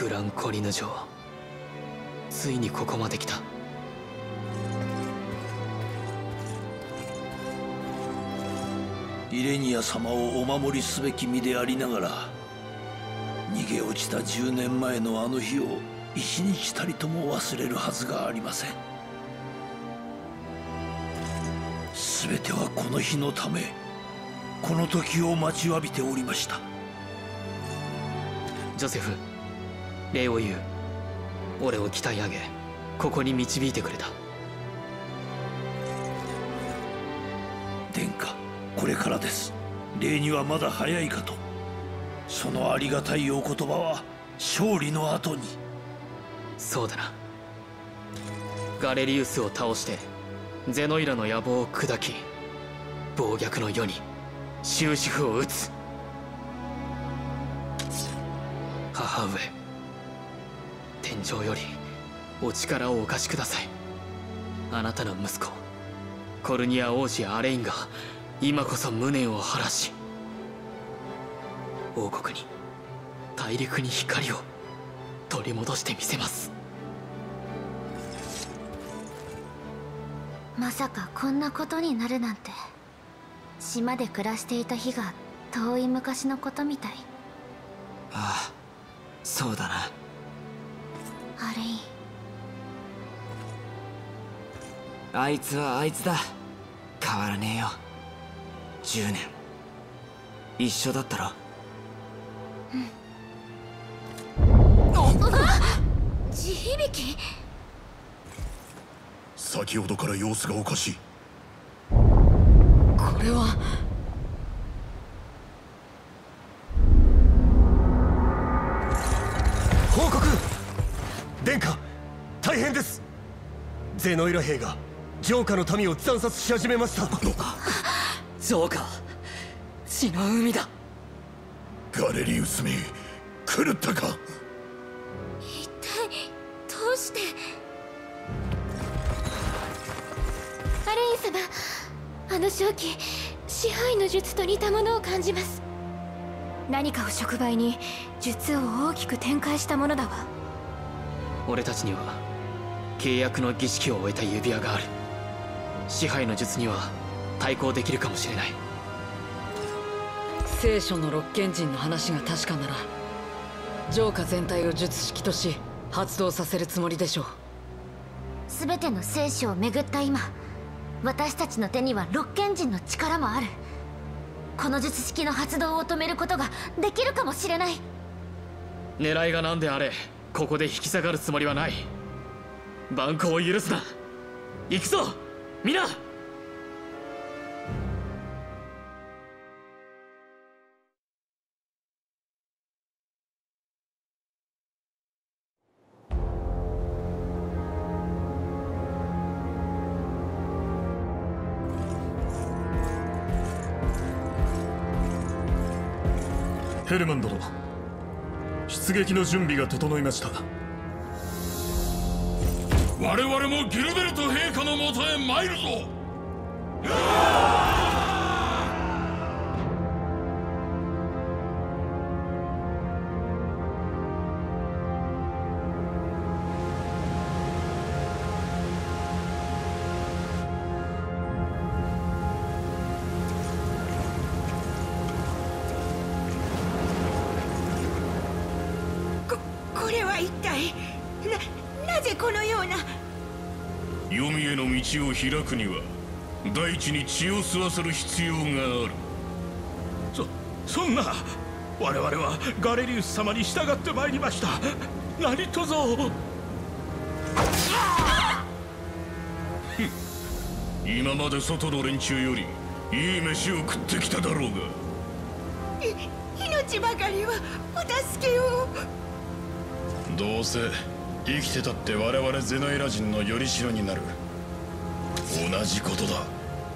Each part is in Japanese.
グランコリヌ城、ついにここまで来た。 イレニア様をお守りすべき身でありながら、逃げ落ちた10年前のあの日を一日たりとも忘れるはずがありません。全てはこの日のため、この時を待ちわびておりました。 ジョセフ、礼を言う。俺を鍛え上げ、ここに導いてくれた。 殿下、これからです。礼にはまだ早いかと。そのありがたいお言葉は勝利の後に。 そうだな。ガレリウスを倒してゼノイラの野望を砕き、暴虐の世に終止符を打つ。母上、天井よりお力をお貸しください。あなたの息子コルニア王子アレインが今こそ無念を晴らし、王国に大陸に光を取り戻してみせます。 まさかこんなことになるなんて。島で暮らしていた日が遠い昔のことみたい。 ああ、そうだな。 アレイン、 あいつはあいつだ。変わらねえよ。10年一緒だったろ。 地響き。 先ほどから様子がおかしい。 これは報告。殿下、大変です。ゼノイラ兵が城下の民を惨殺し始めました。 城下、血の海だ。 ガレリウスめ、狂ったか。 一体どうして。アレイン様、あの正気、支配の術と似たものを感じます。何かを触媒に術を大きく展開したものだわ。 俺たちには契約の儀式を終えた指輪がある。支配の術には対抗できるかもしれない。 聖書の六賢人の話が確かなら、城下全体を術式とし発動させるつもりでしょう。 全ての聖書を巡った今、私たちの手には六賢人の力もある。この術式の発動を止めることができるかもしれない。 狙いが何であれ、ここで引き下がるつもりはない。蛮行を許すな。行くぞ皆。 ヘルマン殿、出撃の準備が整いました。 我々もギルベルト陛下のもとへ参るぞ。 これは一体なぜこのような。 黄泉への道を開くには大地に血を吸わせる必要がある。 そんな。我々はガレリウス様に従ってまいりました。何とぞ。 今まで外の連中よりいい飯を食ってきただろうが。 命ばかりはお助けを。 どうせ生きてたって我々ゼノイラ人のよりしろになる。同じことだ。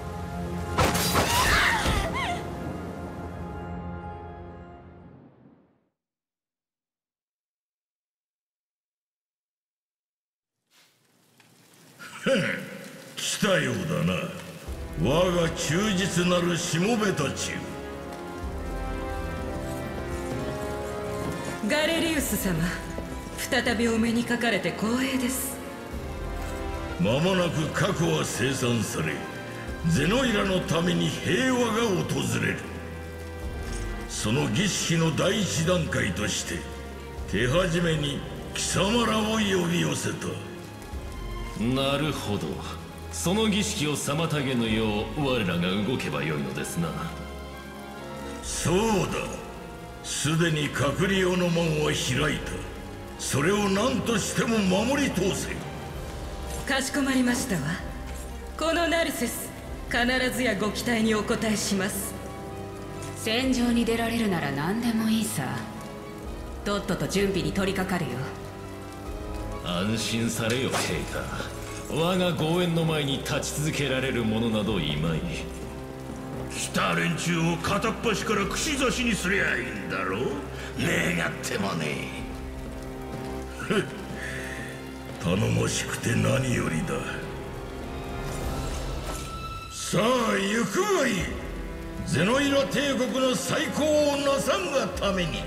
来たようだな、我が忠実なるしもべたちよ。 ガレリウス様、 再びお目にかかれて光栄です。 間もなく核は生産され、ゼノイラのために平和が訪れる。その儀式の第一段階として手始めに貴様らを呼び寄せた。 なるほど、その儀式を妨げぬよう我らが動けばよいのですな。 そうだ、すでに隔離用の門は開いた。それを何としても守り通せ。 かしこまりましたわ。このナルセス、必ずやご期待にお応えします。 戦場に出られるなら何でもいいさ。とっとと準備に取り掛かるよ。 安心されよ陛下、我が豪縁の前に立ち続けられる者などいまい。 来た連中を片っ端から串刺しにすりゃいいんだろう。願ってもね。 頼もしくて何よりだ。さあ行くがいい。ゼノイラ帝国の再興をなさんがために。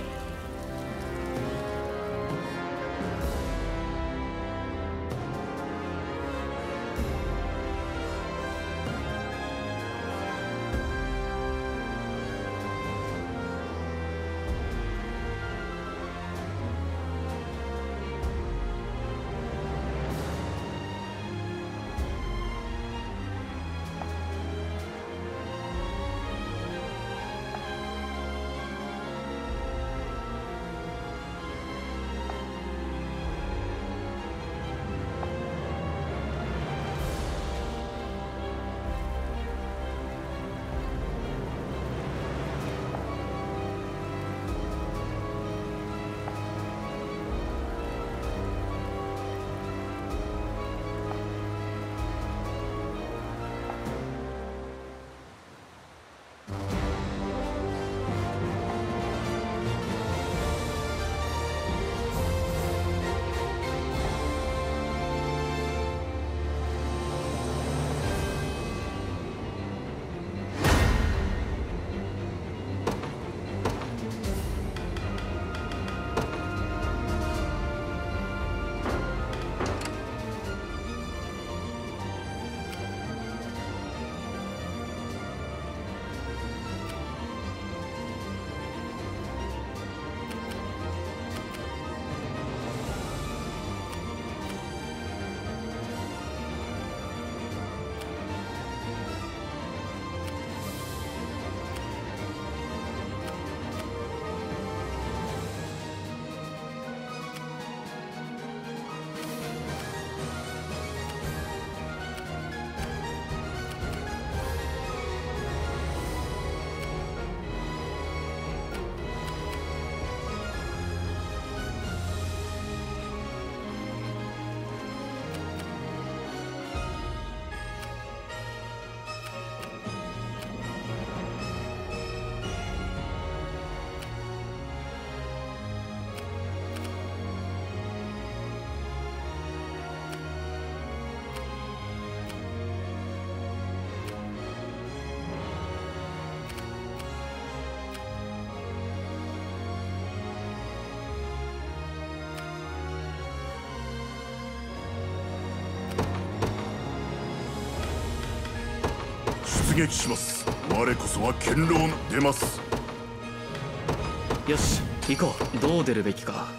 出撃します。我こそは堅牢な。出ます。 よし行こう。どう出るべきか。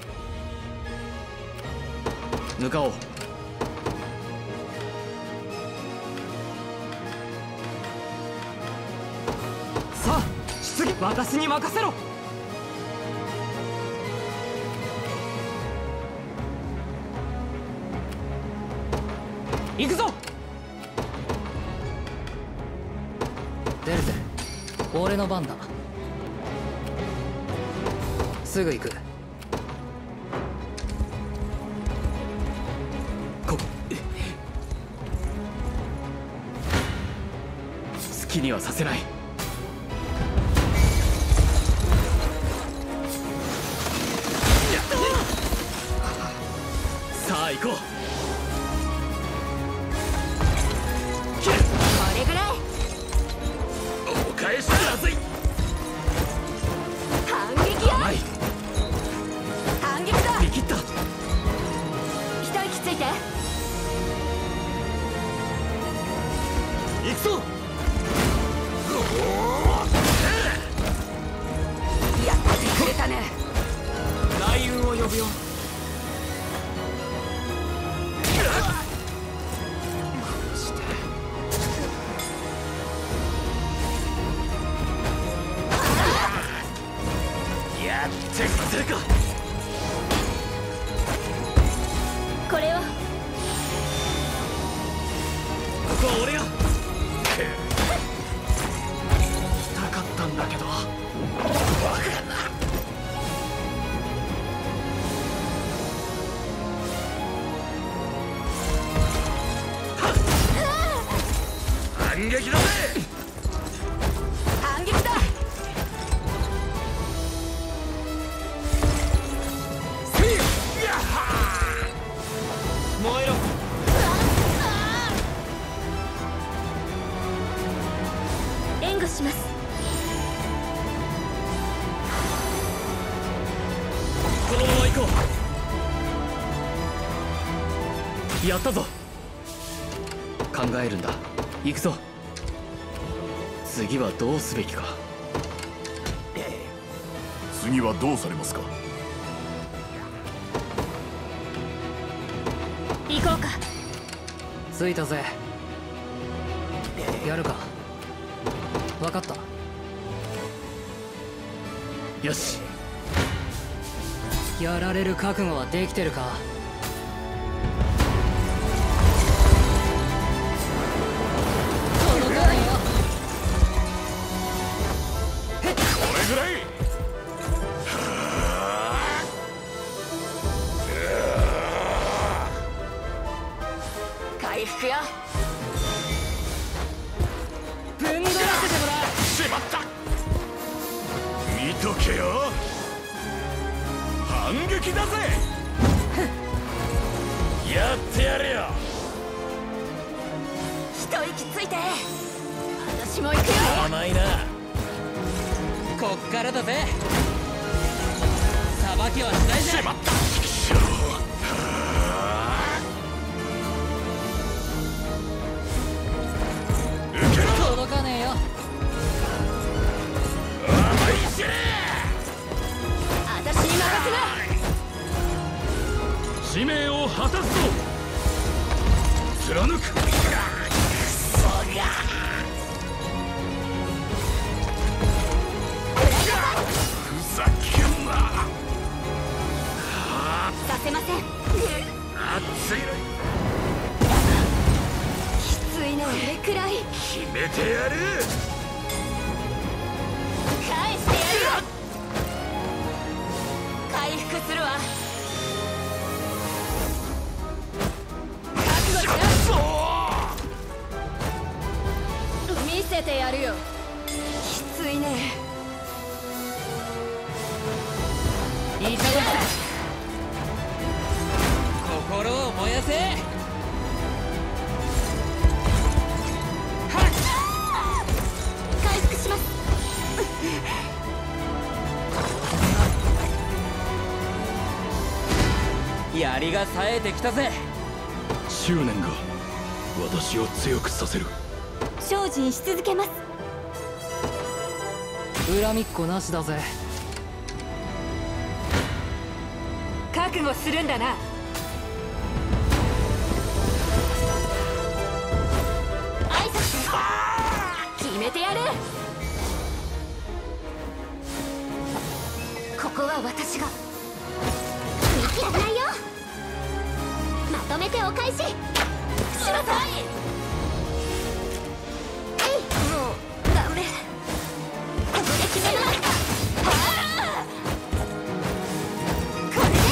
向かおう。 さあ出撃、私に任せろ。行くぞ。 出るぜ、俺の番だ。すぐ行く。 好きにはさせない。さあ行こう。 これぐらい。 お返しだ。 まずい。 反撃よ。 甘い。 反撃だ。 見切った。 行くぞ。 やってくれたね。 雷雲を呼ぶよ。 やってみせるか。 これを。 ここは俺が。来たかったんだけど。バカな。反撃だぜ。 反撃だ。 燃えろ。 援護します。 このまま行こう。やったぞ。考えるんだ。行くぞ。次はどうすべきか。 次はどうされますか。 行こうか。 着いたぜ。やるか。分かった。 よし。 やられる覚悟はできてるか。届かねえよ。 これぐらい。 回復よ。 ぶんどらせてもらう。 しまった。見とけよ。反撃だぜ。やってやれよ。 一息ついて。私も行くよ。 甘いな。こっからだぜ。さばきはしないぜ。 しまった。 届かねえよ。 私に任せな。 使命を果たすぞ。貫く。 ふざけんな。 させません。 熱い。 きついね。これくらい決めてやる。 返してやるよ。回復するわ。覚悟しろ。 見せてやるよ。きついね。 いただく。心を燃やせ。 回復します。 槍が冴えてきたぜ。 執念が私を強くさせる。 精進し続けます。 恨みっこなしだぜ。 覚悟するんだな。挨拶決めてやる。ここは私が。見切らないよ。まとめてお返ししなさい。もうダメ。ここで決めな。これで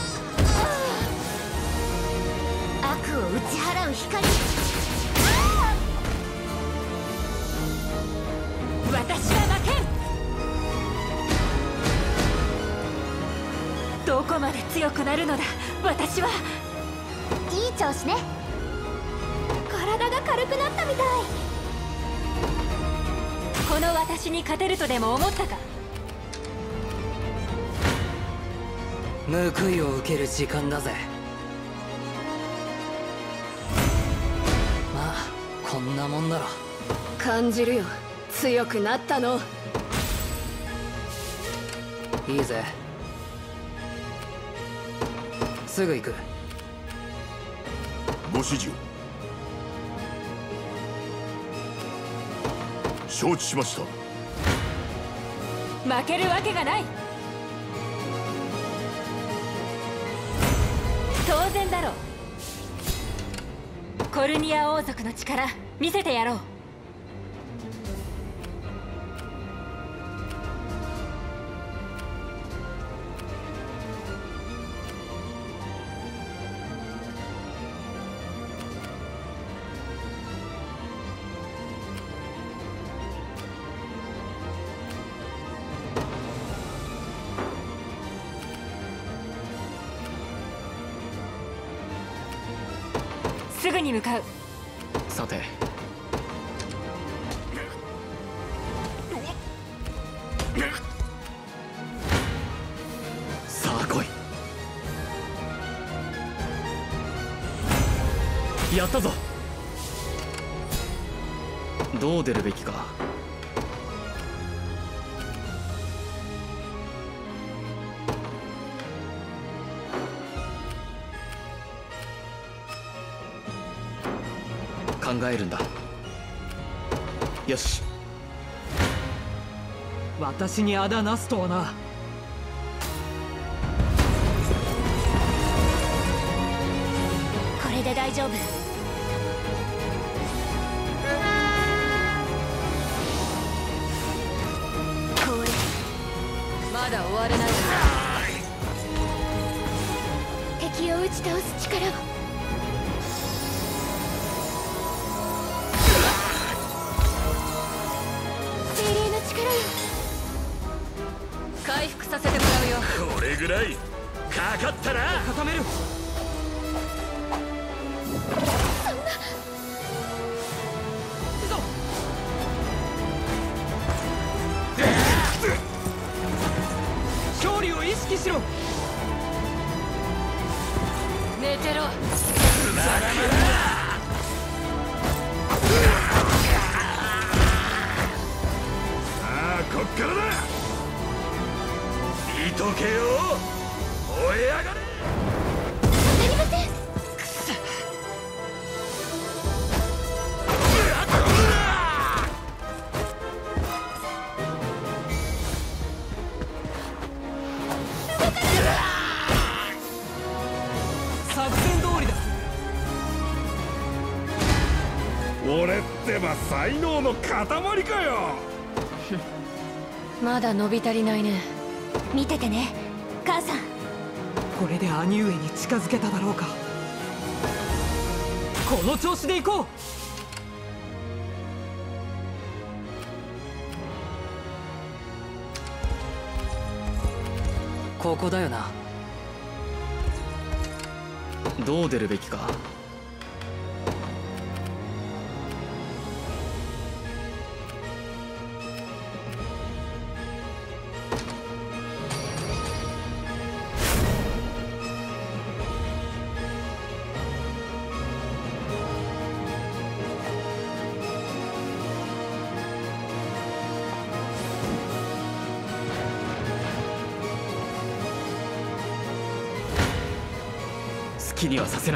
悪を打ち払う光。私は負けん。どこまで強くなるのだ私は。いい調子ね。体が軽くなったみたい。この私に勝てるとでも思ったか。 報いを受ける時間だぜ。まあこんなもんだろ。 感じるよ、強くなったの。 いいぜ、すぐ行く。 ご指示を。承知しました。 負けるわけがない。当然だろう。コルニア王族の力見せてやろう。すぐに向かう。 さて、さあ来い。やったぞ。どう出るべきか。考えるんだ。よし。 私にあだなすとはな。 これで大丈夫。これまだ終われない。 敵を打ち倒す力を。 回復させてもらうよ。 これぐらいかかったな。 固める。 そんな。 勝利を意識しろ。 寝てろ。 こっからだ。見とけよ。燃え上がれ。 なりません。 作戦通りだ。 俺ってば才能の塊かよ。 まだ伸び足りないね。 見ててね、母さん。 これで兄上に近づけただろうか。この調子で行こう。 ここだよな。 どう出るべきか。好きにはさせない。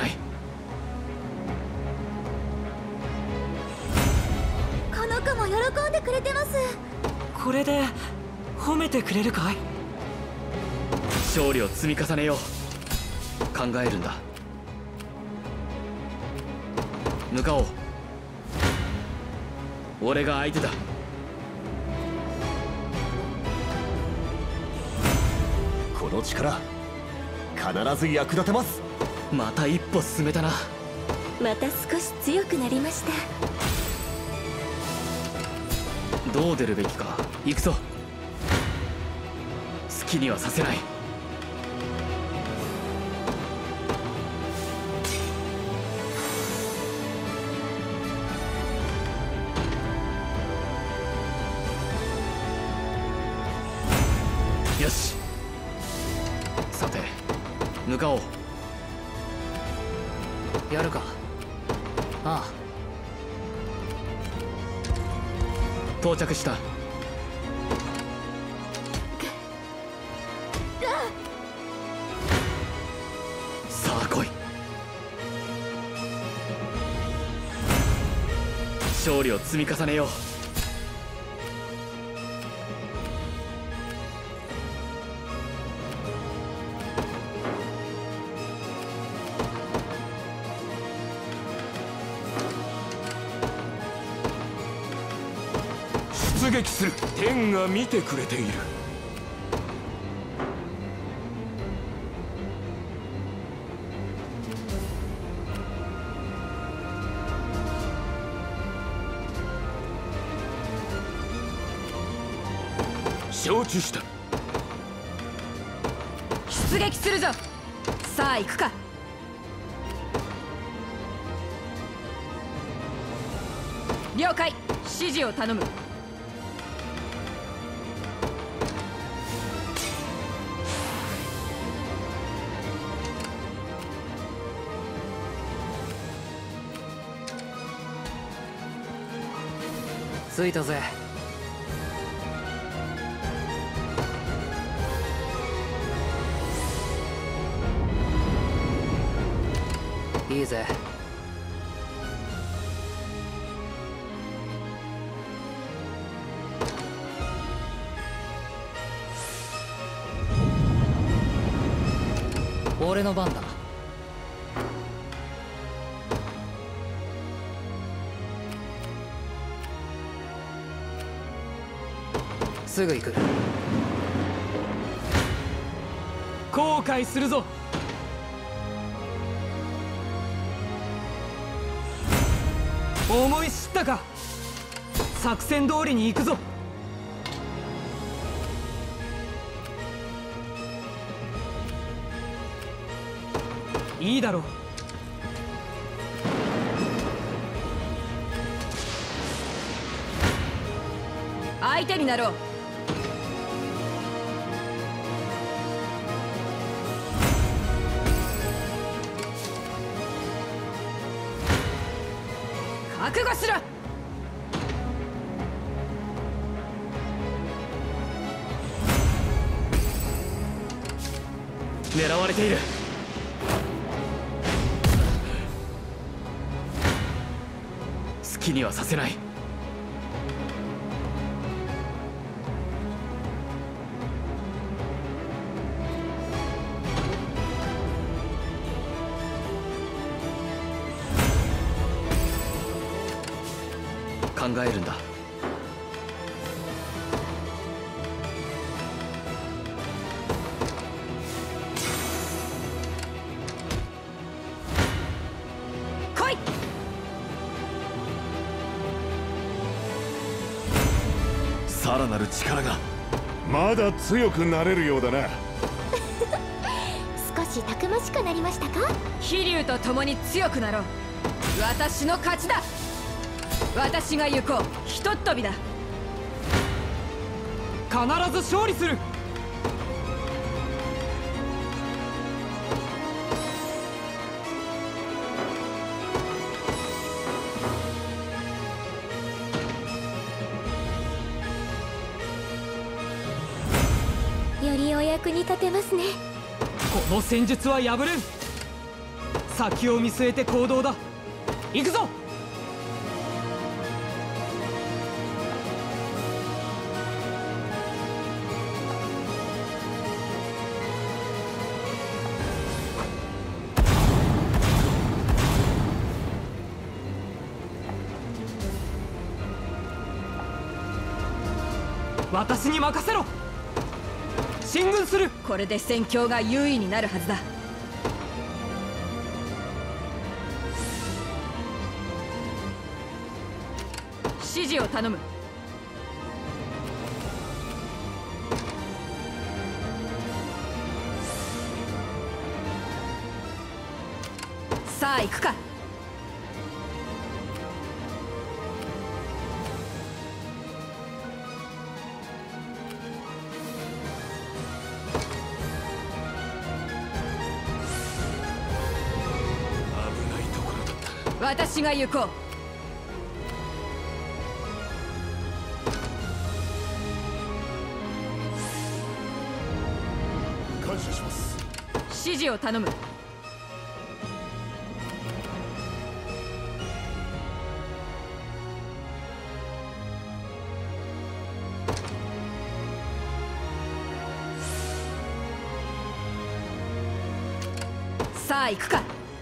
この子も喜んでくれてます。 これで褒めてくれるかい。 勝利を積み重ねよう。考えるんだ。向かおう。俺が相手だ。 この力必ず役立てます。 また一歩進めたな。 また少し強くなりました。 どう出るべきか。行くぞ。好きにはさせない。よし。さて、向かおう。 やるか。あ到着した。さあ来い。勝利を積み重ねよう。 出撃する。天が見てくれている。承知した。 出撃するぞ。さあ行くか。了解。指示を頼む。 着いたぜ。いいぜ。俺の番だ。すぐ行く。 後悔するぞ。思い知ったか。作戦通りに行くぞ。いいだろう。 相手になろう。覚悟しろ。 狙われている。好きにはさせない。考えるんだ。 来い。 さらなる力が。 まだ強くなれるようだな。 少したくましくなりましたか。 飛竜と共に強くなろう。私の勝ちだ。私が行こう。ひとっ飛びだ。 必ず勝利する。 よりお役に立てますね。 この戦術は破れん。先を見据えて行動だ。行くぞ。私に任せろ。進軍する。 これで戦況が優位になるはずだ。指示を頼む。さあ行くか。私が行こう。 感謝します。 指示を頼む。さあ行くか。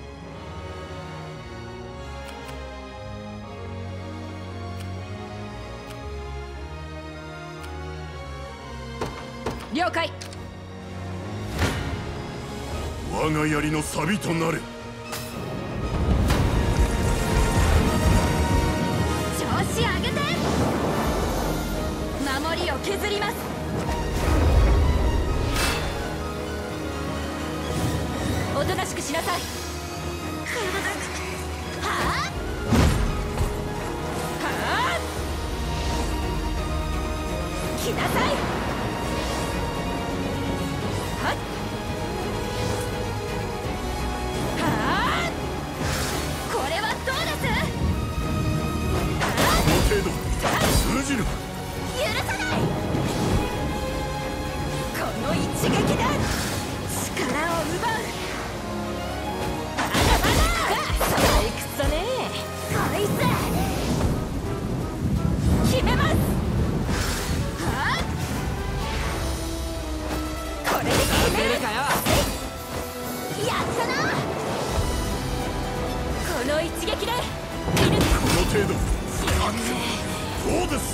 了解。 我が槍の錆となれ。 調子上げて。守りを削ります。おとなしくしなさい。はあはあ、来なさい。 通じる。 許さない。この一撃で力を奪う。まだまだ。退屈だね。こいつ決めます。はあ、これで決めるかよ。やったな。この一撃でこの程度。そうです。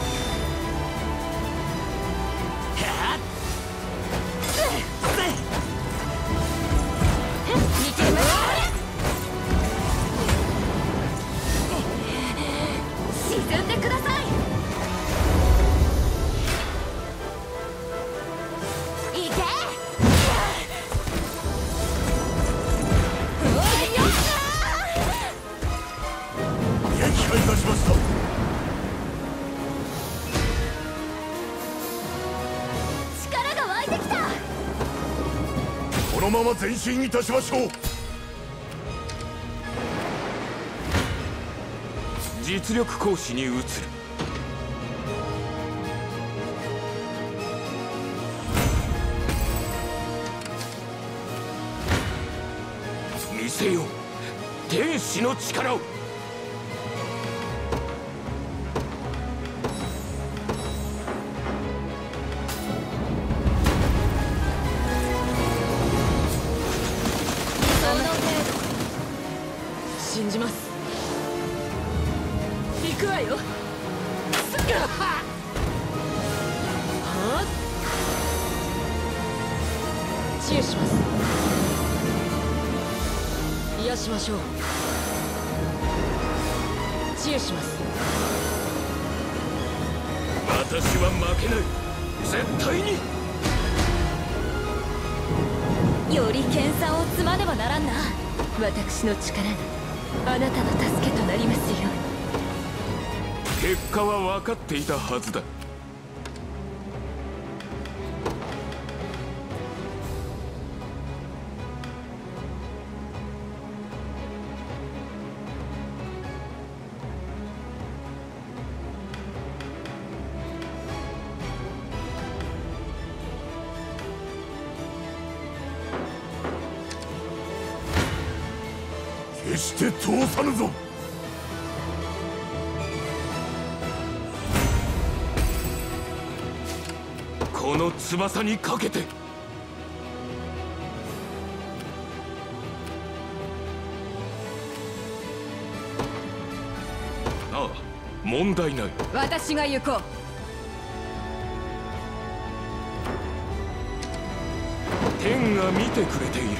沈んでください。いけ。 撃破いたしました。このまま前進いたしましょう。 実力行使に移る。見せよう天使の力を。 信じます。行くわよ。治癒します。癒しましょう。治癒します。 私は負けない。絶対に。 より研鑽を積まねばならんな。私の力があなたの助けとなりますよ。 結果は分かっていたはずだ。 決して通さぬぞ。 この翼にかけて。ああ、問題ない。 私が行こう。 天が見てくれている。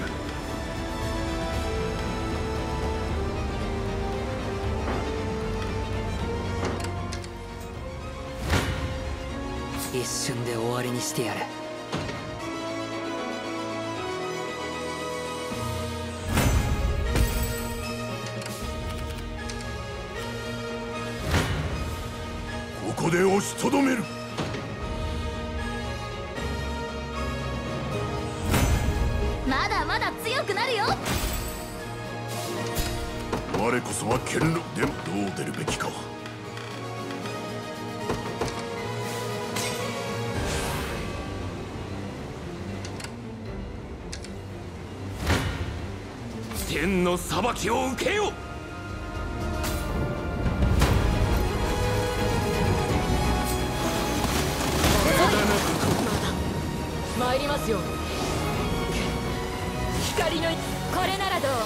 一瞬で終わりにしてやる。 ここで押しとどめる。 まだまだ強くなるよ。 我こそは剣路でもどう出るべきか。 天の裁きを受けよ。 参りますよ。 光のこれならどう？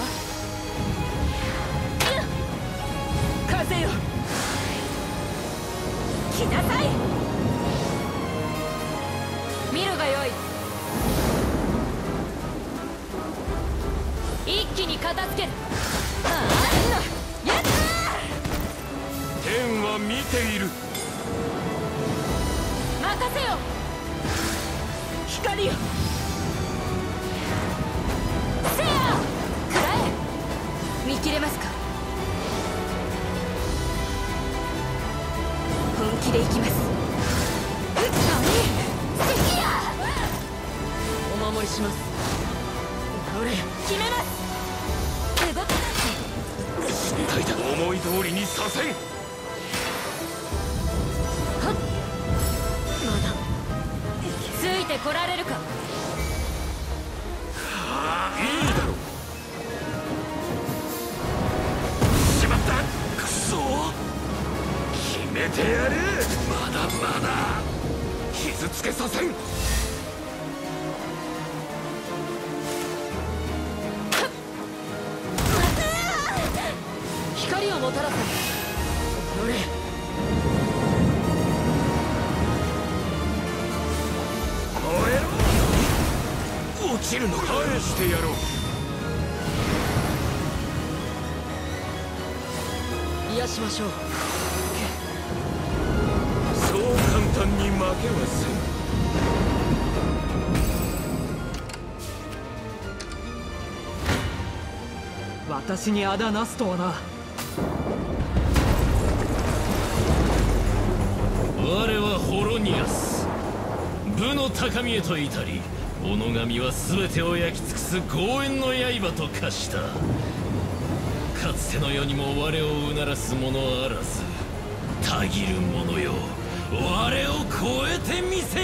風よ来なさい。見るがよい。一気に片付ける。やったー。 天は見ている。 任せよ光よ。せや食らえ。見切れますか。本気でいきます。関やお守りします。俺決めます。動く。 失態だ。思い通りにさせん。 ついてこられるか。 いいだろう。しまった。くそ決めてやる。まだまだ傷つけさせん。 光をもたらせ。乗れ。 燃えろ。落ちるのか。返してやろう。 癒しましょう。 そう簡単に負けはせん。 私にあだなすとはな。 我はホロニアス。武の高みへと至り、己神は全てを焼き尽くす豪縁の刃と化した。かつての世にも我をうならす者あらず、たぎる者よ、我を超えてみせよ。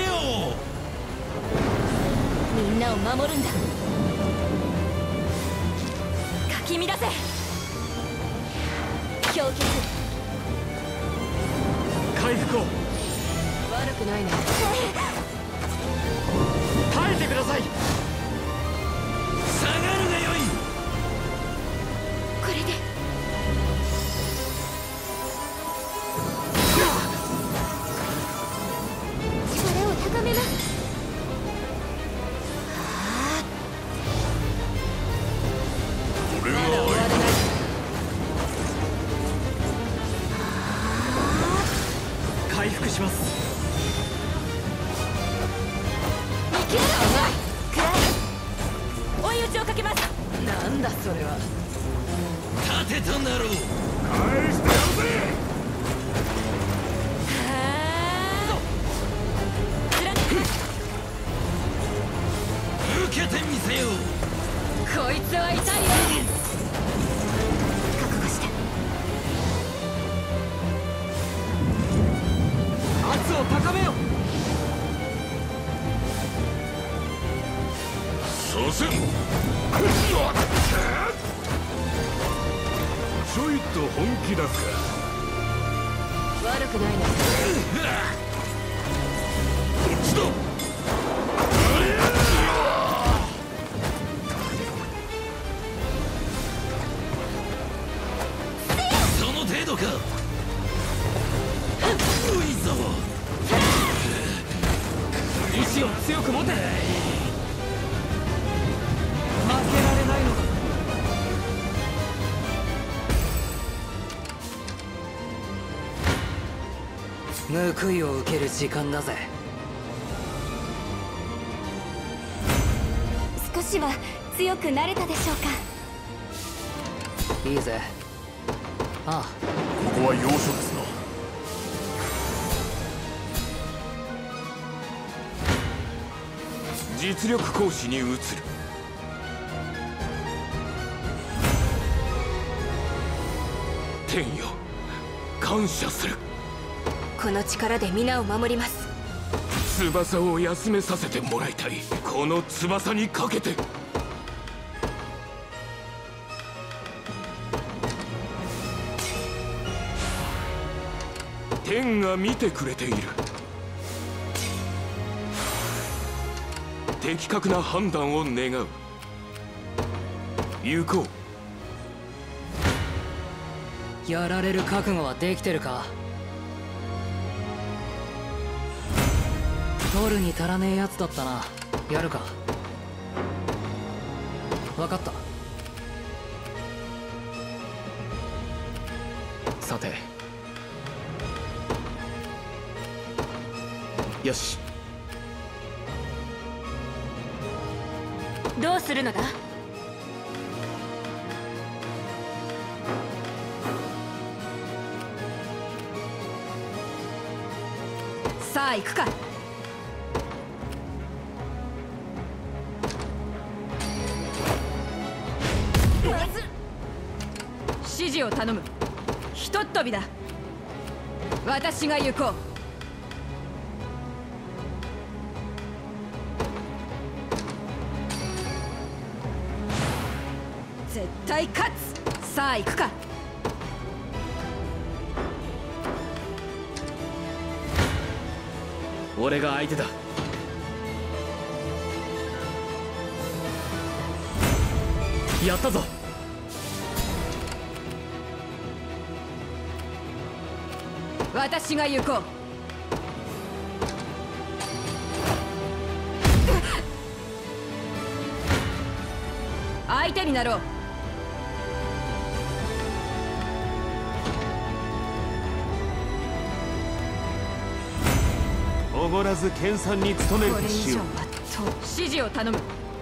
みんなを守るんだ。かき乱せ。氷結。 回復を。 悪くないね。 耐えてください。 下がるがよい。 これで力を高めます。 俺は終わりだ。 回復します。 見切れろ。くらえ。追い打ちをかけます。 なんだそれは。 盾となろう。 返してやるぜ。 受けてみせよ。 こいつは痛いよ。覚悟して。 圧を高めよ。 させん。ちょいと本気出すか。 悪くないね。 こっちだ。 その程度か。ういぞ。 意志を強く持て。負けられないのだ。 報いを受ける時間だぜ。 少しは強くなれたでしょうか。 いいぜ。ああ、 ここは要所ですな。実力行使に移る。天よ、感謝する。 この力で皆を守ります。 翼を休めさせてもらいたい。この翼にかけて。 天が見てくれている。的確な判断を願う。行こう。やられる覚悟はできてるか？取るに足らねえやつだったな。やるか？分かった。 さて、よし。 どうするのだ？ さあ行くか。指示を頼む。ひとっ飛びだ。私が行こう。絶対勝つ。さあ行くか。 俺が相手だ。やったぞ。 私が行こう。相手になろう。 おごらず研鑽に努めるとしよう。 指示を頼む。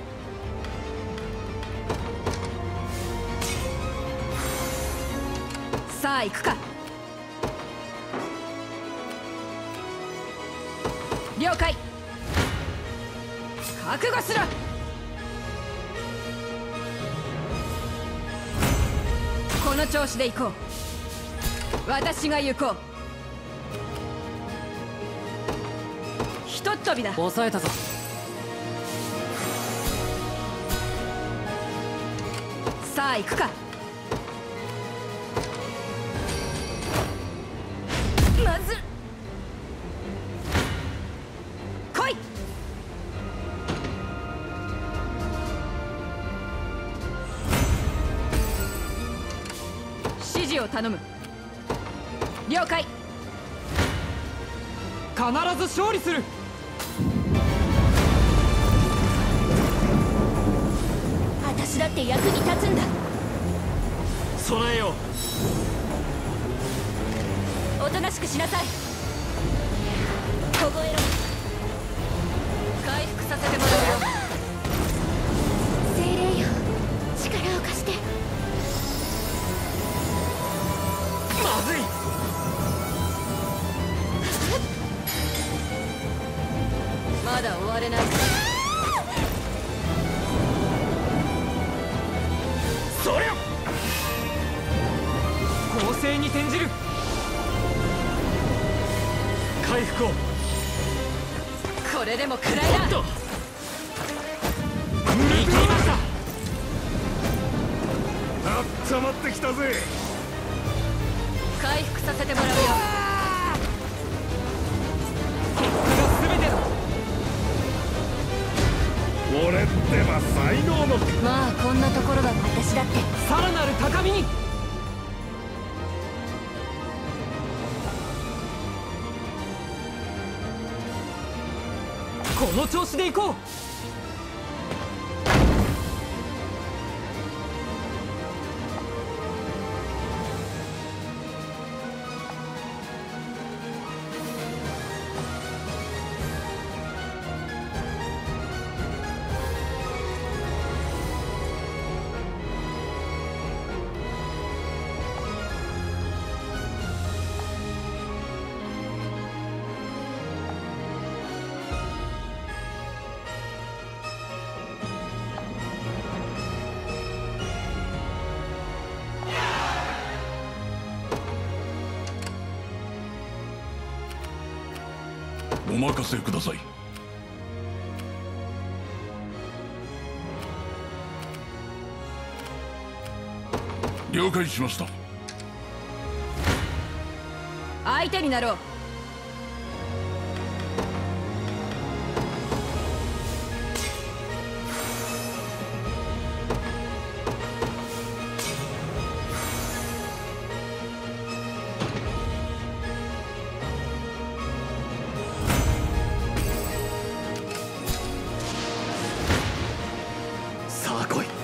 さあ行くか。了解。覚悟しろ。この調子で行こう。私が行こう。ひとっ飛びだ。 抑えたぞ。 さあ行くか。まず来い。指示を頼む。了解。 必ず勝利する。 私だって役に立つんだ。 備えよう。おとなしくしなさい。凍えろ。 回復させてもらうよ。 精霊よ、力を貸して。 まずい。 まだ終われない。 そりゃ攻勢に転じる。 回復を。 これでも食らいな。 見切りました。 あったまってきたぜ。 回復させてもらうよ。 結果が全てだ。 俺ってば才能の。 まあこんなところが私だって。 さらなる高みに。この調子で行こう。 お任せください。了解しました。 相手になろう。 さあ来い。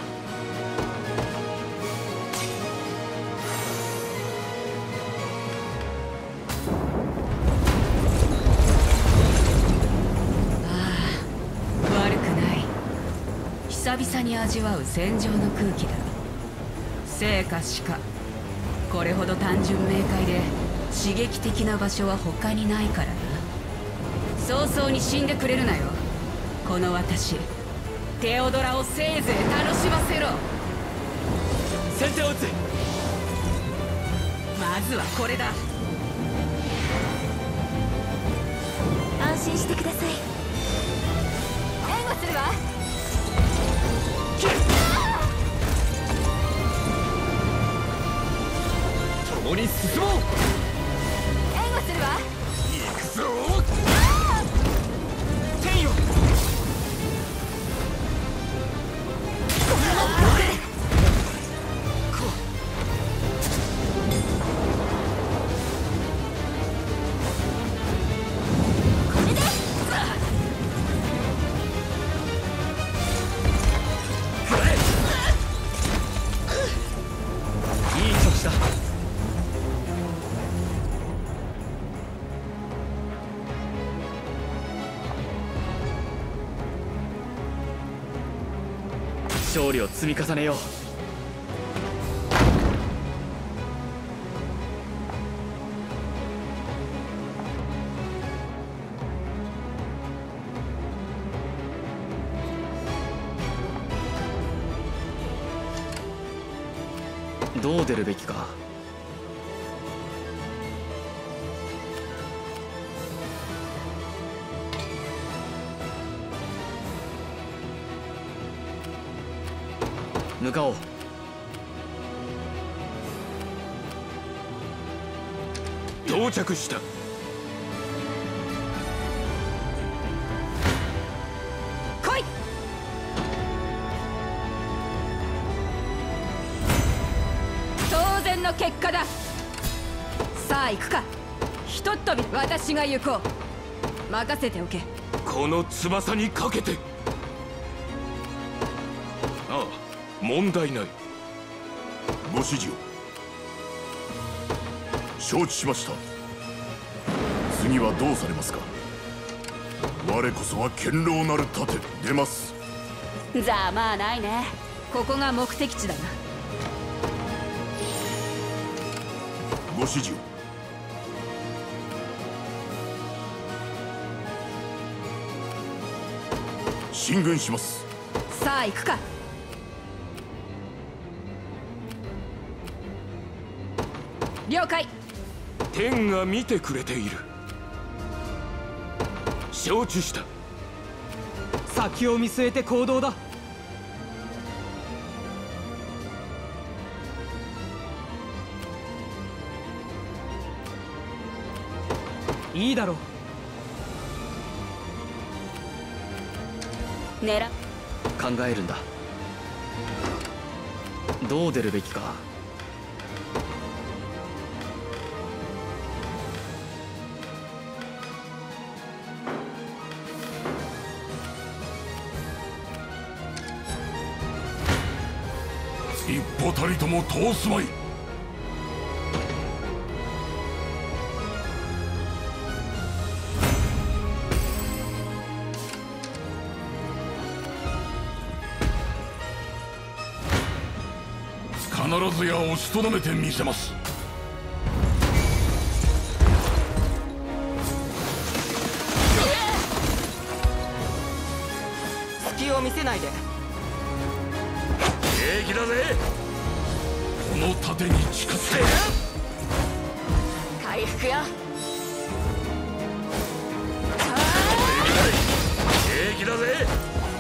久々に味わう戦場の空気だ。生か死か、これほど単純明快で刺激的な場所は他にないからな。早々に死んでくれるなよ。この私テオドラをせいぜい楽しませろ。 先手を打つ。 まずはこれだ。 安心してください。援護するわ。 共に進もう。 援護するわ。 行くぞ。 天よ。いい調子だ。勝利を積み重ねよう。どう出るべきか。向かおう。 到着した。 来い。当然の結果だ。さあ行くか。ひとっ飛び私が行こう。任せておけ。 この翼にかけて。ああ、問題ない。 ご指示を。承知しました。次はどうされますか。我こそは堅牢なる盾。出ます。 ざまあないね。ここが目的地だな。 ご指示を。進軍します。 さあ行くか。了解。 天が見てくれている。承知した。 先を見据えて行動だ。いいだろう。 狙う。 考えるんだ。どう出るべきか。 一歩たりとも通すまい。必ずや押しとどめてみせます。 隙を見せないで。 平気だぜ。 この盾に誓って回復よ。 平気だぜ。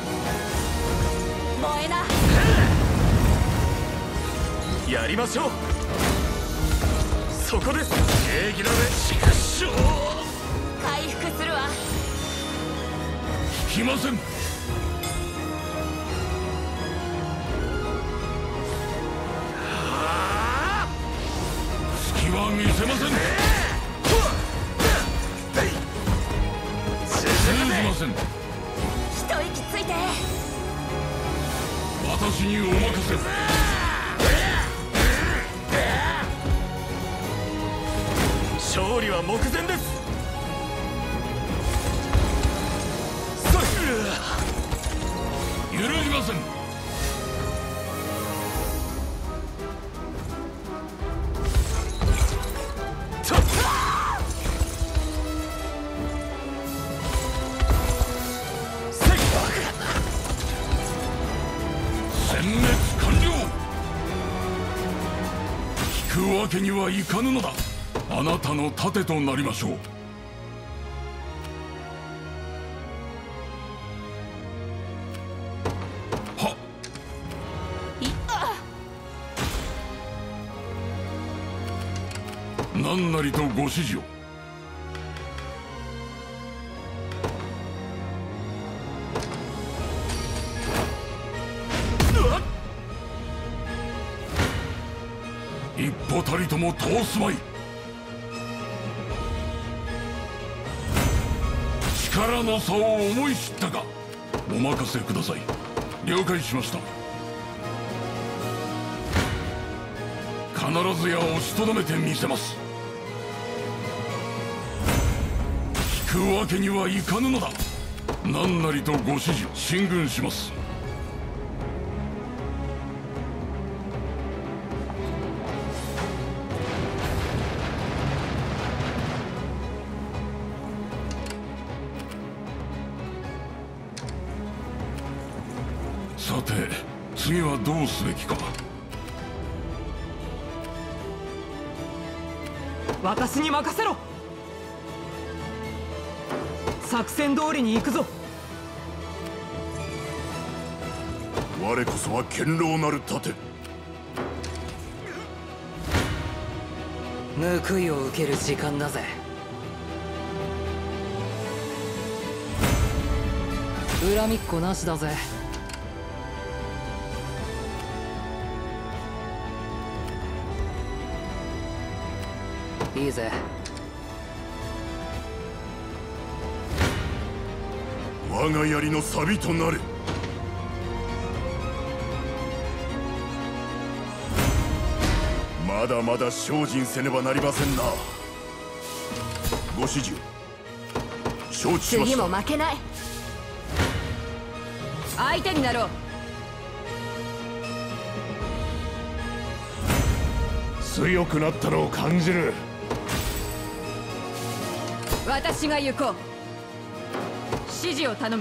燃えな。 やりましょう。 そこです。正義だね。畜生。 回復するわ。 引きません。隙は見せません。通じません。 一息ついて。 私にお任せ。 勝利は目前です。 揺るぎません。殲滅完了。引くわけにはいかぬのだ。あなたの盾となりましょう。はっ。何なりとご指示を。一歩たりとも通すまい。力の差を思い知ったか。お任せください。了解しました。必ずや押しとどめてみせます。引くわけにはいかぬのだ。何なりとご指示を。進軍します。さて次はどうすべきか。 私に任せろ。作戦通りに行くぞ。 我こそは堅牢なる盾。 報いを受ける時間だぜ。恨みっこなしだぜ。いいぜ。 我が槍の錆となれ。まだまだ精進せねばなりませんな。ご指示を。承知しました。 次も負けない。相手になろう。 強くなったのを感じる。 私が行こう。指示を頼む。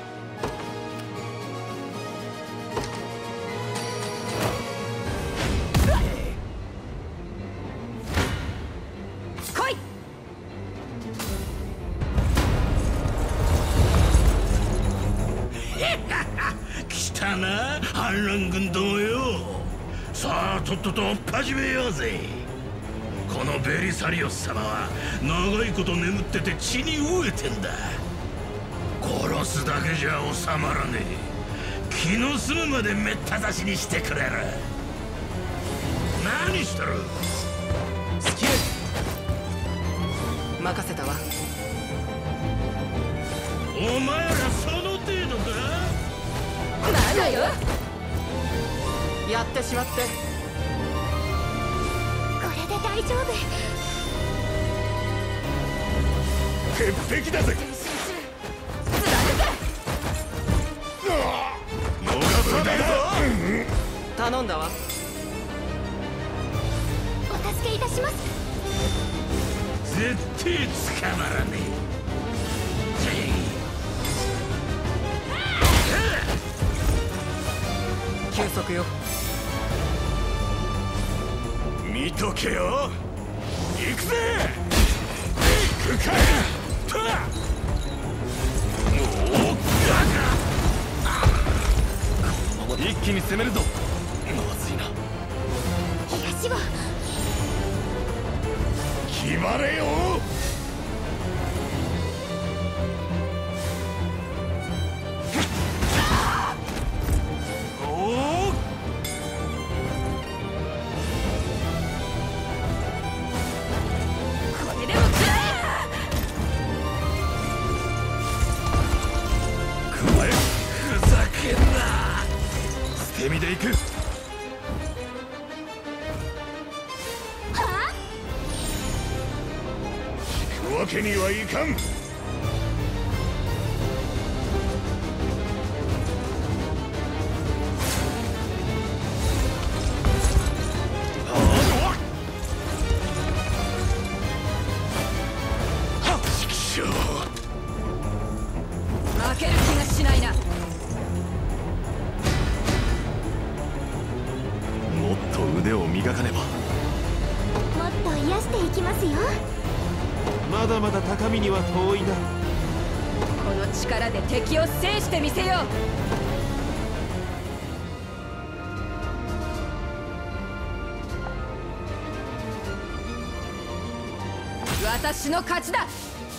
来い。 来たな反乱軍どもよ。さあとっとと始めようぜ。このベリサリオス様は長いこと眠ってて血に飢えてんだ。殺すだけじゃ収まらねえ。気の済むまでめった刺しにしてくれる。何してる。 スキル任せたわ。 お前らその程度か。 まだよ。 やってしまって。 これで大丈夫。 鉄壁だぜ。 頼んだわ。 お助けいたします。 絶対捕まらねえ。休息よ。 見とけよ。行くぜ。行くか。一気に攻めるぞ。まずいな。 東を気張れよ。 捨て身で行く。 引くわけにはいかん。 負ける気がしないな。 もっと腕を磨かねば。 もっと癒していきますよ。 まだまだ高みには遠いな。 この力で敵を制してみせよう。私の勝ちだ。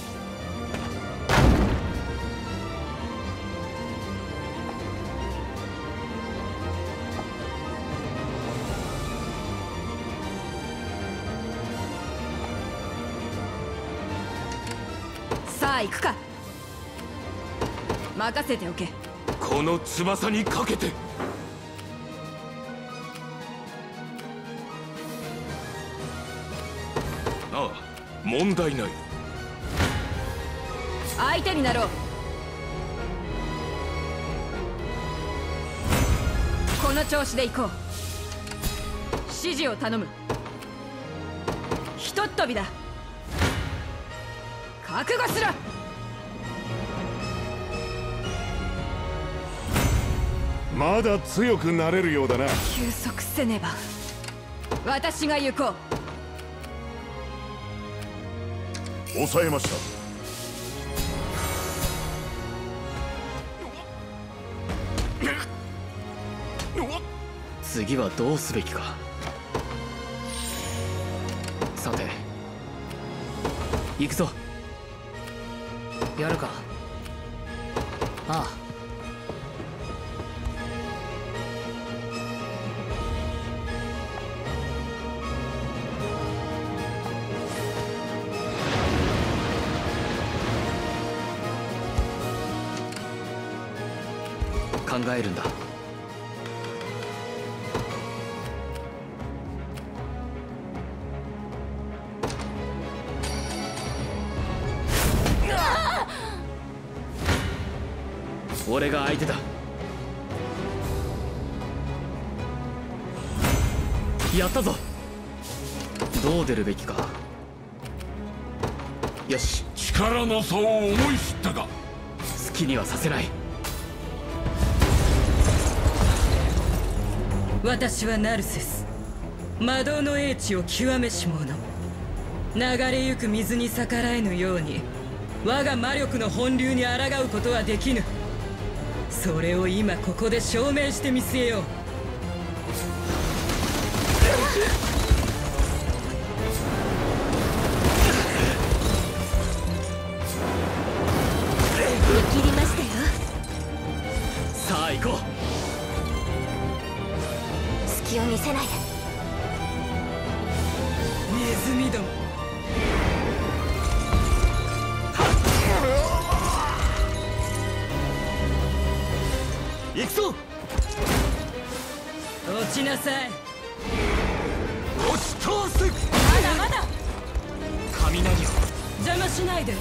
さあ行くか。任せておけ。 この翼にかけて。ああ、問題ない。 相手になろう。この調子で行こう。指示を頼む。ひとっ飛びだ。覚悟しろ。 まだ強くなれるようだな。 休息せねば。私が行こう。 抑えました。 次はどうすべきか。さて行くぞ。 やるか。ああ。 考えるんだ。俺が相手だ。やったぞ。どう出るべきか。よし。 力の差を思い知ったか。 好きにはさせない。 私はナルセス、魔導の英知を極めし者。流れゆく水に逆らえぬように我が魔力の本流に抗うことはできぬ。それを今ここで証明してみせよう。 見切りましたよ。 さあ行こう。 隙を見せないで。 ネズミども。 行くぞ。 落ちなさい。 押し通す。 まだまだ。 雷を邪魔しないで。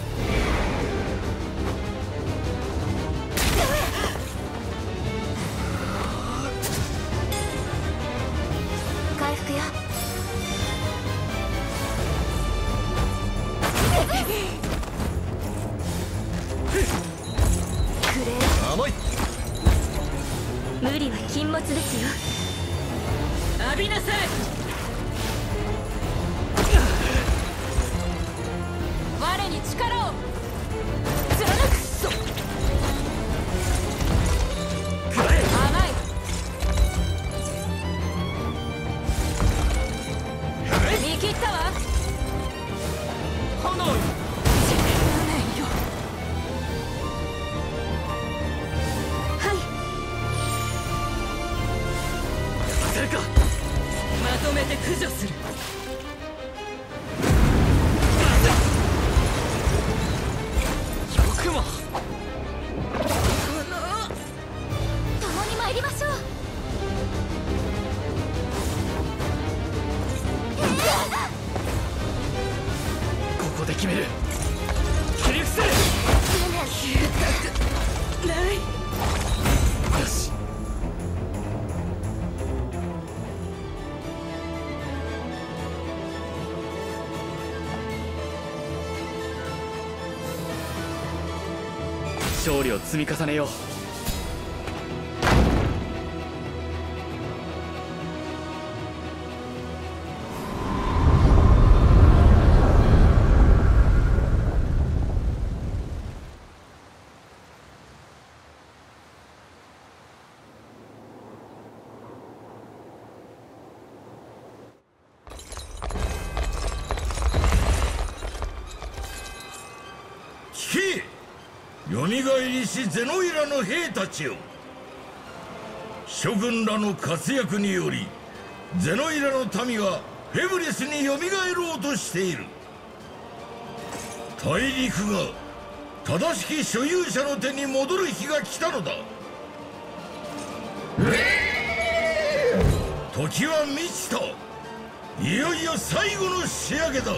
回復よ。 甘い。 無理は禁物ですよ。 浴びなさい。我に力を貫く。甘い。見切ったわ。 炎よ。 させるか。まとめて駆除する。 よくも。 共に参りましょう。 ここで決める。切り伏せ。 消えたくない。 よし。勝利を積み重ねよう。 聞け、よみがえりしゼノイラの兵たちよ。諸軍らの活躍によりゼノイラの民はフェブリスによみがえろうとしている。大陸が正しき所有者の手に戻る日が来たのだ。時は満ちた。いよいよ最後の仕上げだ。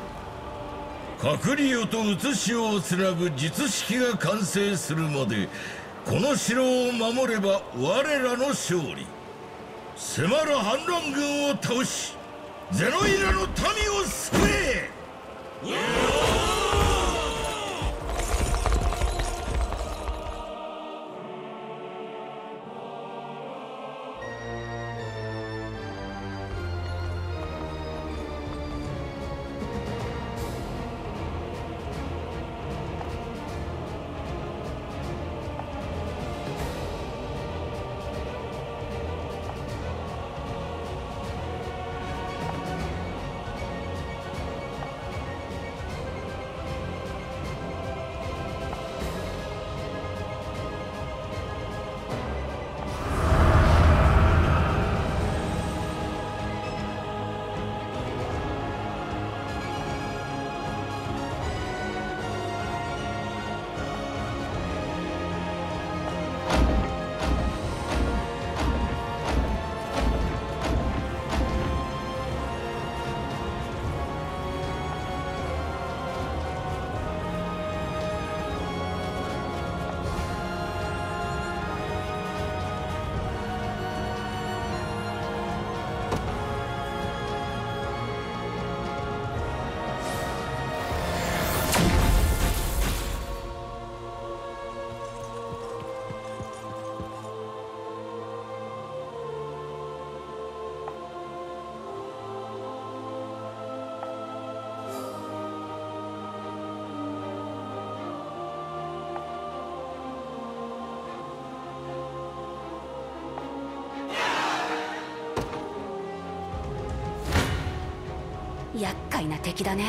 閣僚と写しをつなぐ術式が完成するまでこの城を守れば我らの勝利。迫る反乱軍を倒しゼノイラの民を救え。 厄介な敵だね。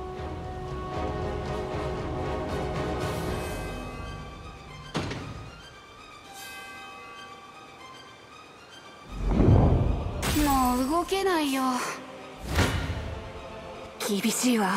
もう動けないよ。厳しいわ。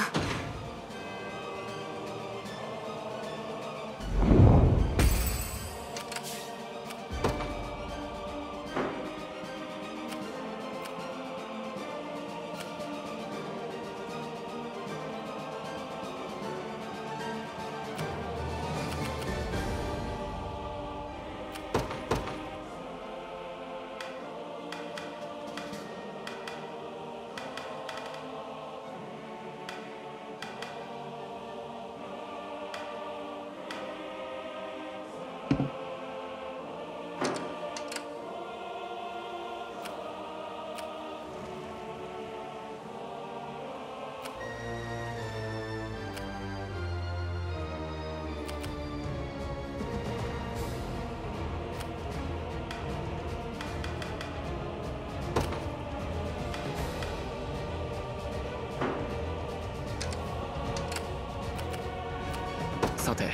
さて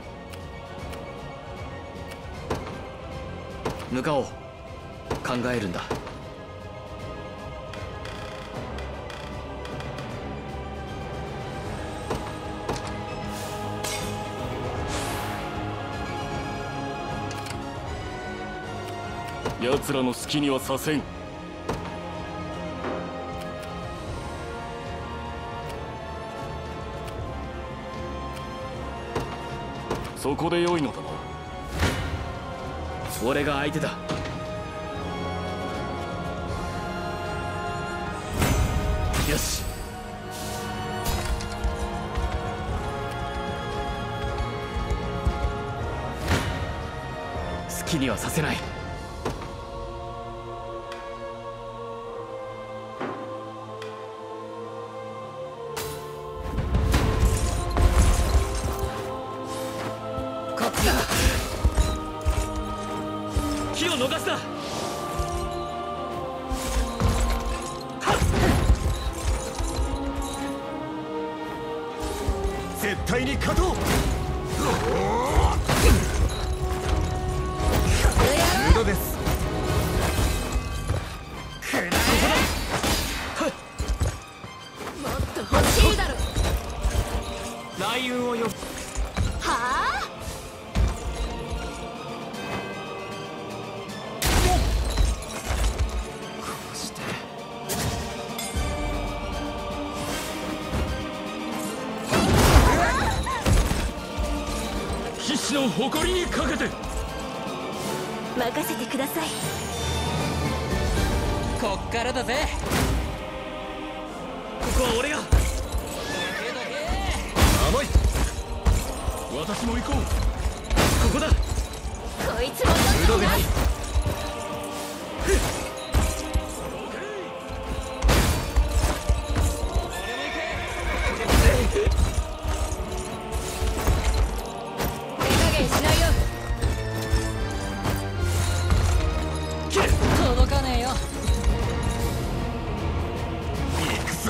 向かおう。考えるんだ。 奴らの好きにはさせん。そこで良いのだな。 俺が相手だ。よし。好きにはさせない。 機を逃した。 絶対に勝とう。ムードです。 もっと欲しいだろ。 雷雲を呼ぶ。 はあ。 騎士の誇りにかけて。 任せてください。 こっからだぜ。 ここは俺が。 甘い。 私も行こう。ここだ。 こいつもムードです。 届かねえよ。 行くぞ。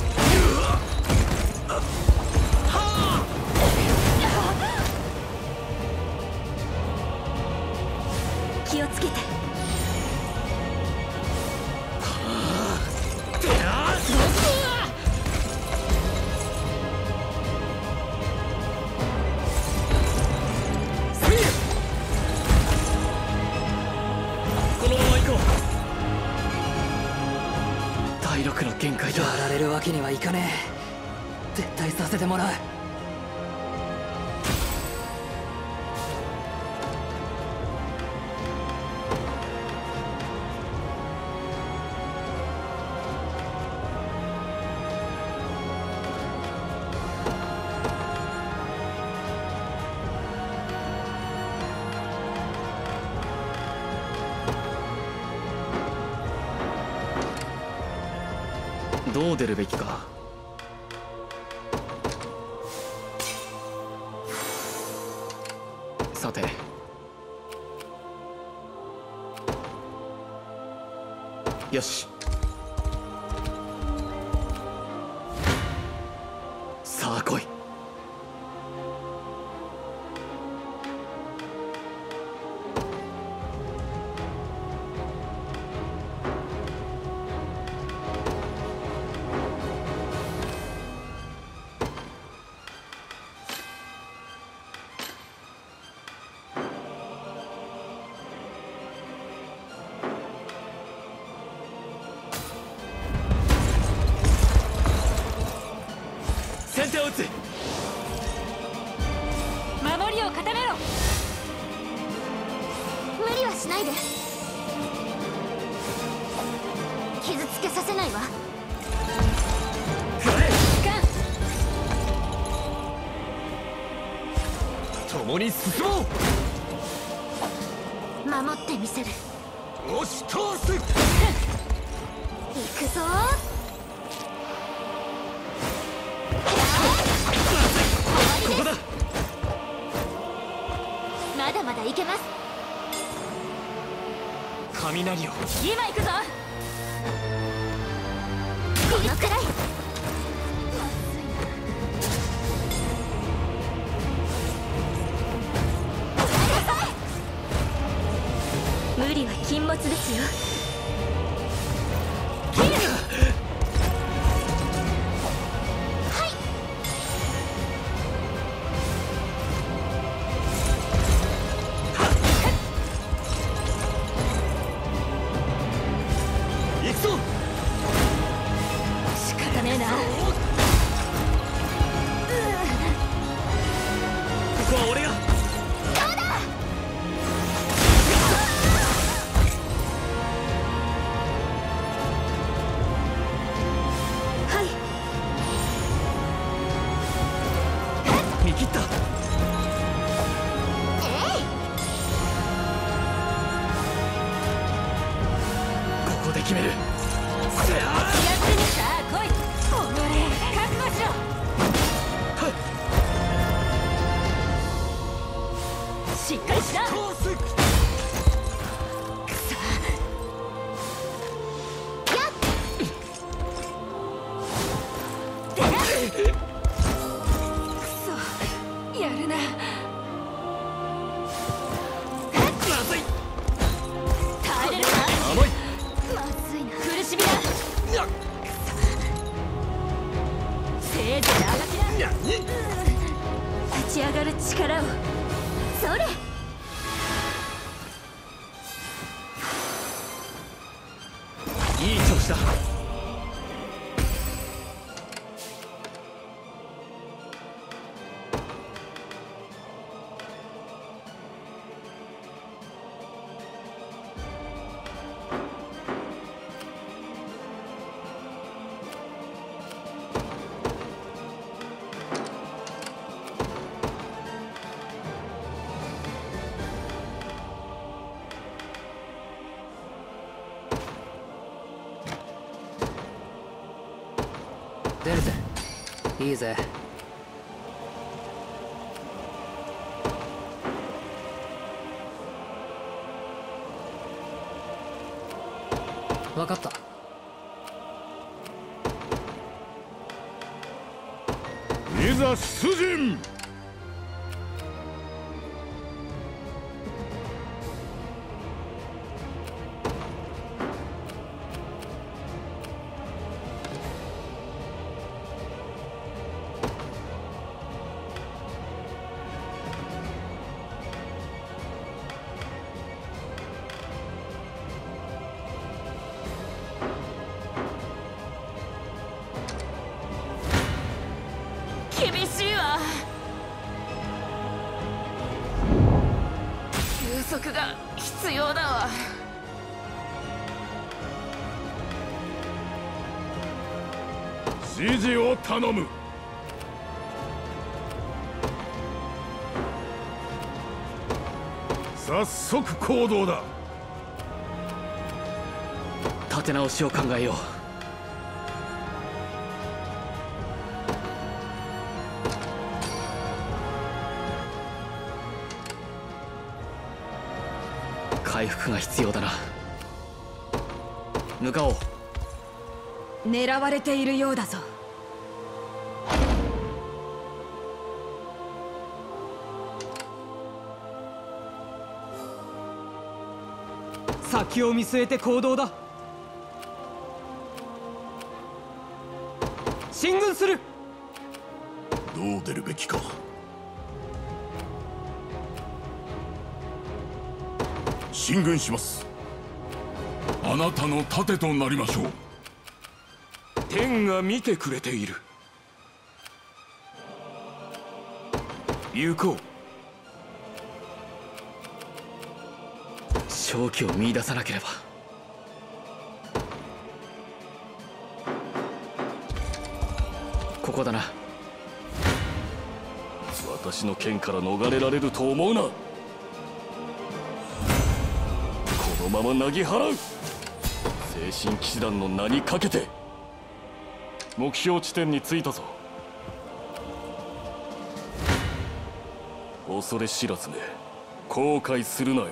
気をつけて。 このまま行こう。体力の限界だ。 やられるわけにはいかねえ。絶対させてもらう。 どう出るべきか。さてよし。さあ来い。先手を打つ。 守りを固めろ。無理はしないで。傷つけさせないわ。 共に進もう。 守ってみせる。 押し通す。 行くぞ。 ここだ。 まだまだいけます。 雷を。 今行くぞ。このくらい。 禁物ですよ。切る。はい。 行くぞ。 仕方ねえな。 ここは俺が。見切った。ここで決める。やってみさあ来い。おのれ覚悟しろ。しっかりしな。くそ。やっやるな。まずい。耐えれるか。甘い。まずいな。苦しみだ。せいぜいあがきな。立ち上がる力を。それ。いい調子だ。 出るぜ。いいぜ。分かった。 いざ出陣。 厳しいわ。休息が必要だわ。 指示を頼む。早速行動だ。 立て直しを考えよう。回復が必要だな。向かおう。 狙われているようだぞ。 先を見据えて行動だ。進軍する。 どう出るべきか。進軍します。あなたの盾となりましょう。 天が見てくれている。行こう。 勝機を見出さなければ。ここだな。 私の剣から逃れられると思うな。このままなぎ払う。精神騎士団の名にかけて。目標地点に着いたぞ。恐れ知らずね。後悔するなよ。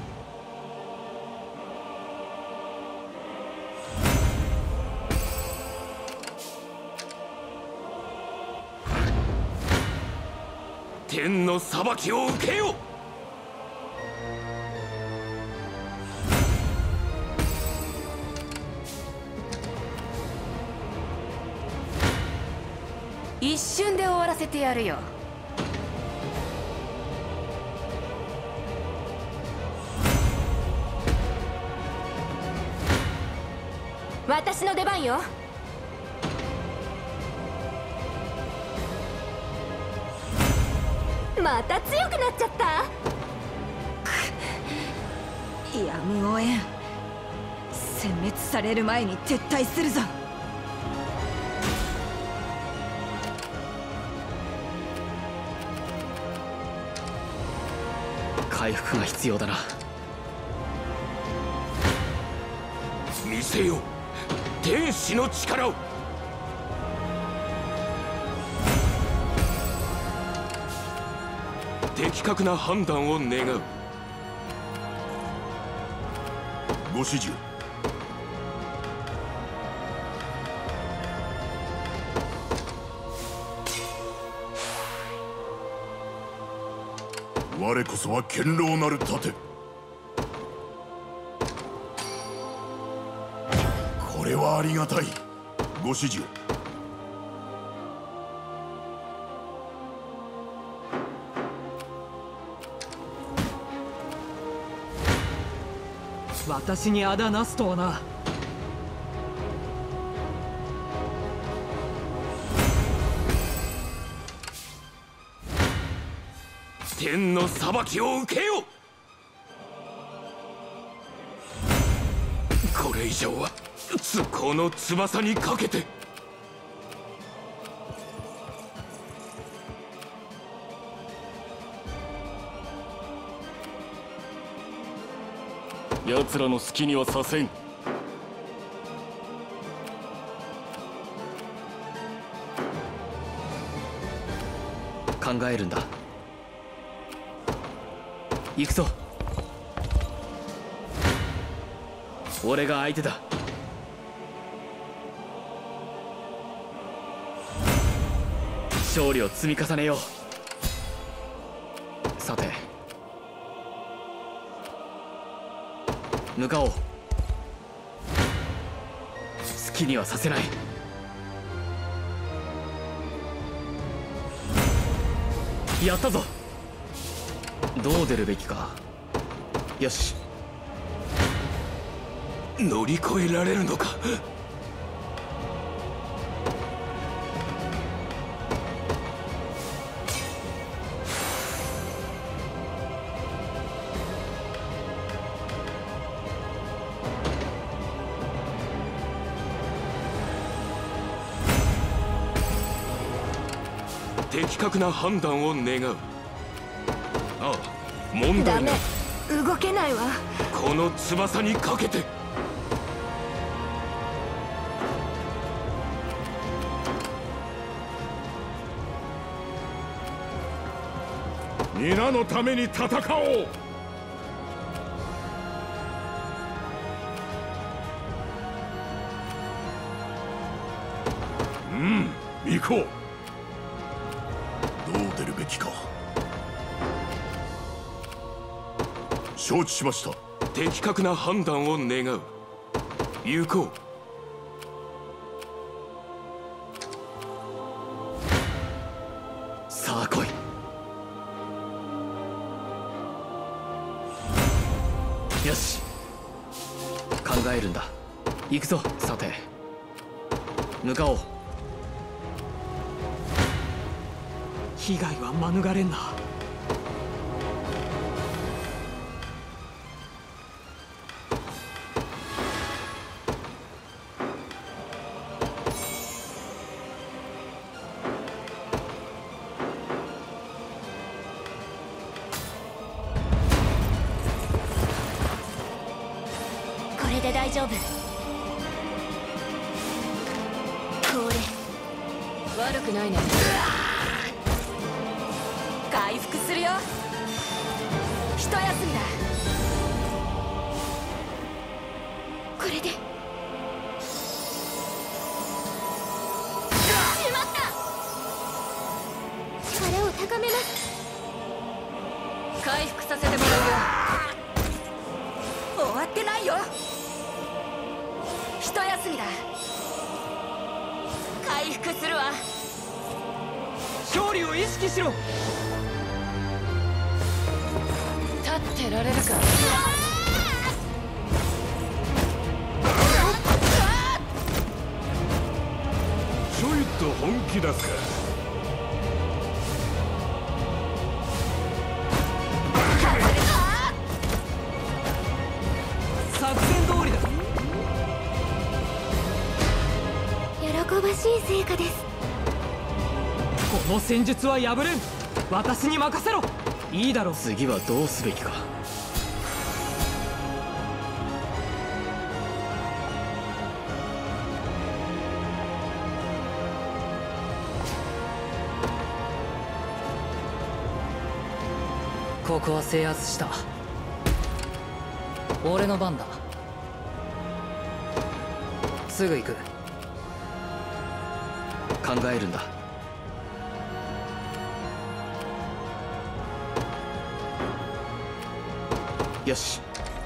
天の裁きを受けよ。 一瞬で終わらせてやるよ。 私の出番よ。また強くなっちゃった。 やむをえん。殲滅される前に撤退するぞ。 回復が必要だな。 見せよ天使の力を。的確な判断を願う。 ご指示。我こそは堅牢なる盾。これはありがたい。ご指示を。 私にあだなすとはな。 天の裁きを受けよ。これ以上は津高の翼にかけて。 奴らの好きにはさせん。 考えるんだ。行くぞ。俺が相手だ。勝利を積み重ねよう。さて向かおう。好きにはさせない。やったぞ。どう出るべきか。よし。 乗り越えられるのか。的確な判断を願う。ああ、問題ない。 ダメ、動けないわ。 この翼にかけて。 皆のために戦おう。行こう。どう出るべきか。承知しました。 的確な判断を願う。行こう。さあ来い。よし。考えるんだ。行くぞ。さて向かおう。 被害は免れんな。 これで大丈夫。これ悪くないね。回復するよ。一休みだ。 これで。しまった。力を高めます。 回復させてもらうよ。終わってないよ。一休みだ。回復するわ。 を意識しろ。 立ってられるか。 ちょいと本気出すか。 作戦通りだ。 喜ばしい成果です。 この戦術は破れん。私に任せろ。いいだろう。 次はどうすべきか。 ここは制圧した。俺の番だ。すぐ行く。 考えるんだ。よし。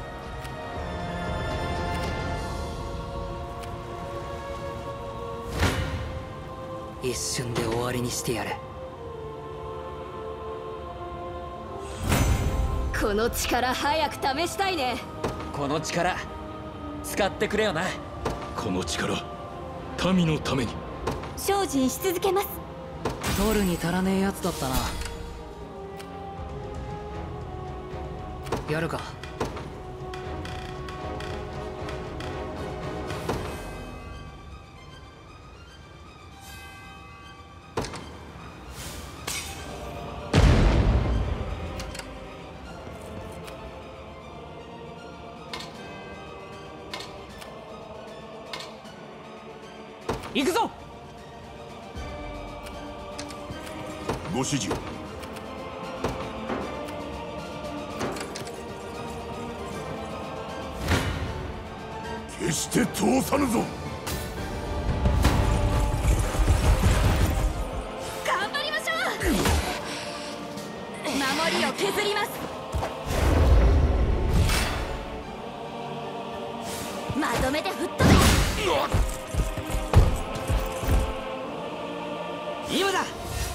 一瞬で終わりにしてやれ。 この力早く試したいね。 この力使ってくれよな。 この力民のために。 精進し続けます。 取るに足らねえやつだったな。やるか。 行くぞ。 ご指示を。決して通さぬぞ。 頑張りましょう。守りを削ります。まとめて吹っ飛べ。 今だ。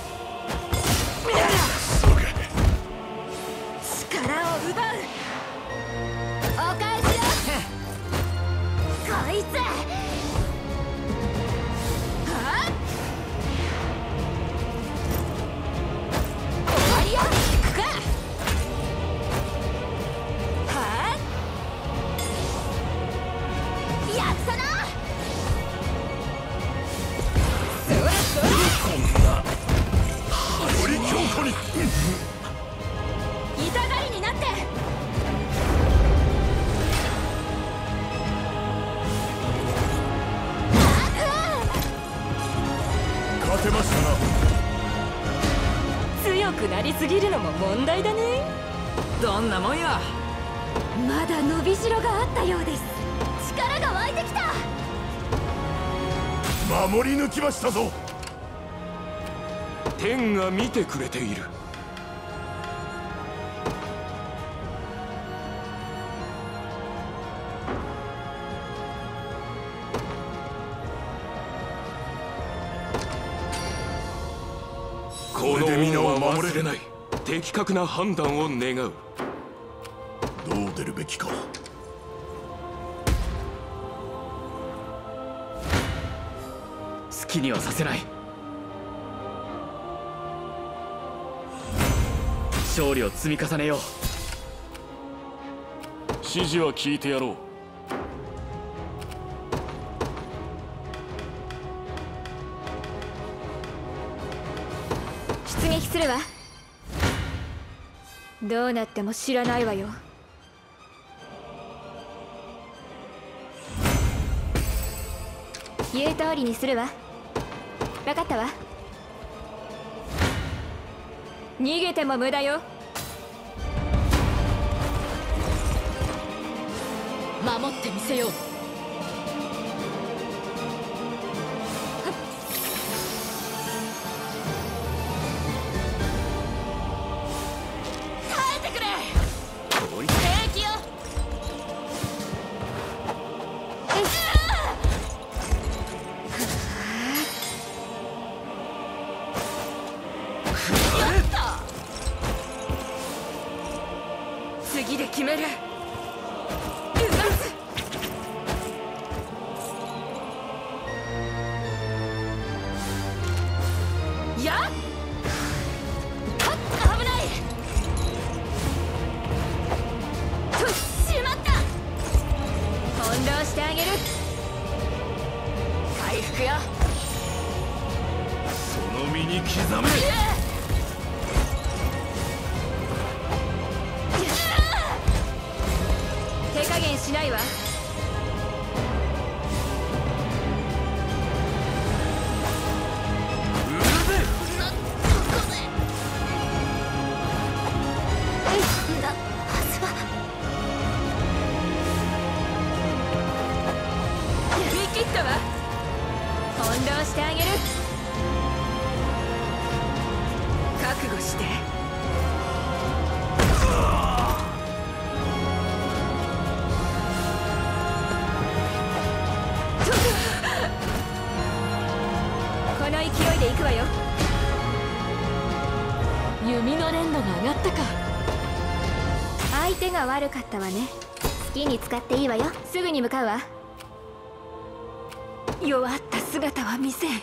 力を奪う。お返しよ。こいつ。はあ。終わりよ。行くか。はあ。やったな。それそれ。 こんなより強固に。 痛がりになって。 勝てましたな。 強くなりすぎるのも問題だね。 どんなもんや。 まだ伸びしろがあったようです。力が湧いてきた。 守り抜きましたぞ。 天が見てくれている。この恩は忘れない。的確な判断を願う。 どう出るべきか。 好きにはさせない。勝利を積み重ねよう。 指示は聞いてやろう。 出撃するわ。どうなっても知らないわよ。言う通りにするわ。分かったわ。逃げても無駄よ。 守ってみせよう。耐えてくれ。平気よ。 次で決める。やっ、危ない。と、しまった。翻弄してあげる。回復よ。 その身に刻め。 手加減しないわ。見切ったわ。翻弄してあげる。覚悟して。この勢いで行くわよ。 弓の連度が上がったか。 相手が悪かったわね。好きに使っていいわよ。すぐに向かうわ。 弱った姿は見せん。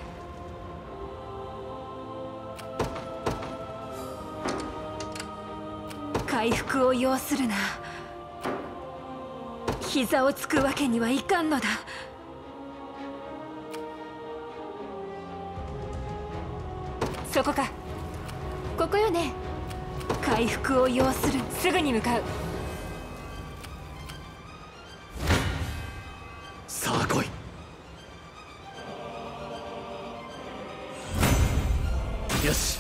回復を要するな。膝をつくわけにはいかんのだ。そこか。 ここよね。 回復を要する。すぐに向かう。 さあ来い。よし、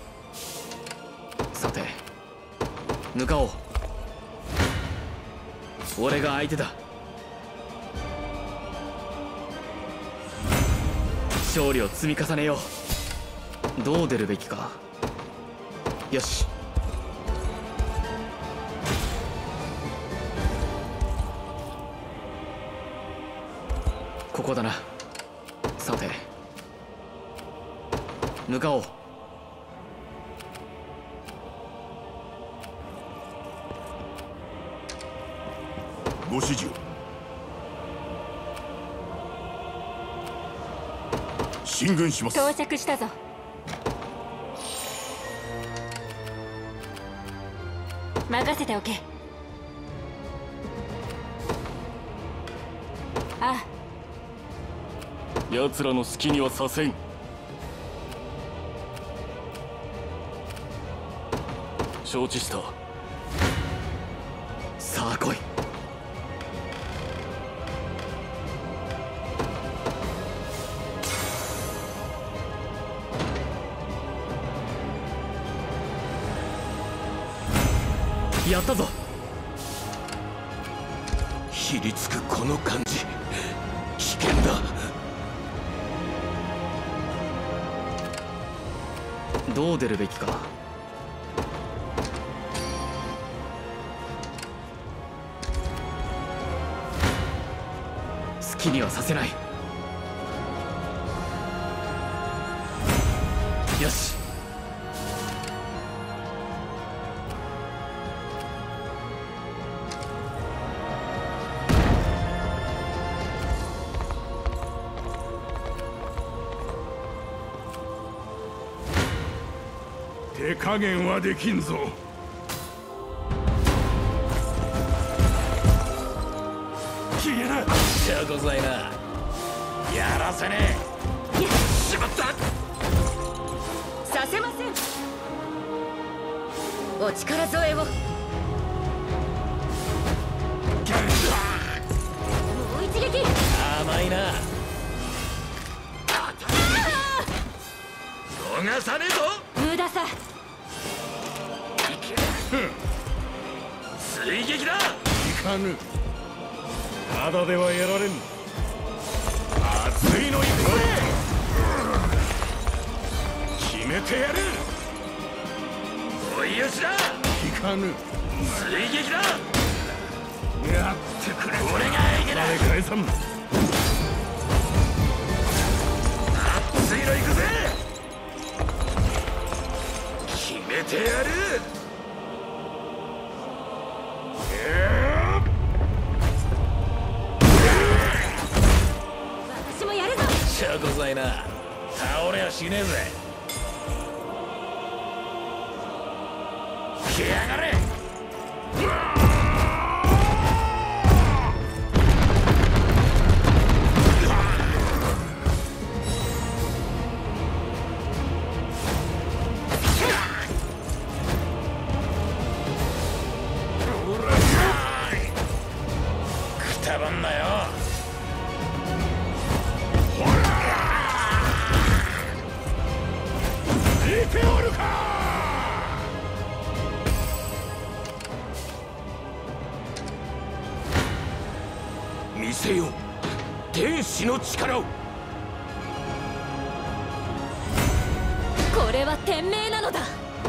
さて向かおう。俺が相手だ。勝利を積み重ねよう。どう出るべきか。よし、ここだな。さて向かおう。 ご指示を。進軍します。 到着したぞ。任せておけ。ああ、 奴らの好きにはさせん。承知した。 さあ来い。やったぞ。 ひりつくこの感じ、危険だ。 どう出るべきか。好きにはさせない。よし、 手加減はできんぞ。 消えな。じゃあございな。やらせねえ。しまった。 させません。お力添えを。もう一撃。 甘いな。逃さねえぞ。 無駄さ。 追撃だ。 いかぬ。ただではやられん。熱いのいくぜ。決めてやる。 追いよしだ。 いかぬ。 追撃だ。 やってくれ。 俺が相手だ。 誰返さん。 熱いのいくぜ。 めてやる。 私もやるぞ。 しゃこざいな。倒れはしねえぜ。来やがれ。くたばんなよ。見ておるか。 見せよう天使の力を。 これは天命なのだ。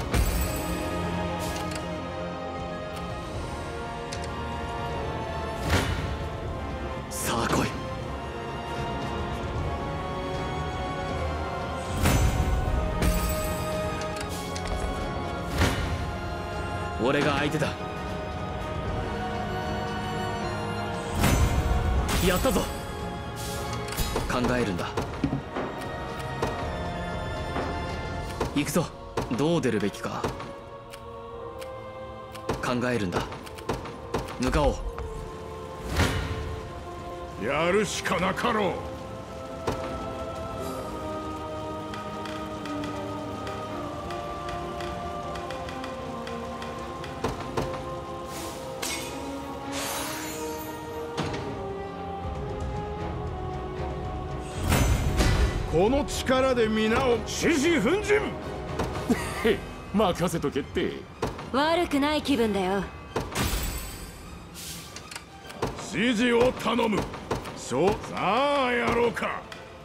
さあ来い。俺が相手だ。やったぞ。考えるんだ。行くぞ。どう出るべきか考えるんだ。向かおう。 やるしかなかろう。この力で皆を獅子奮陣。 へ任せとけって。 悪くない気分だよ。 指示を頼む。さあやろうか。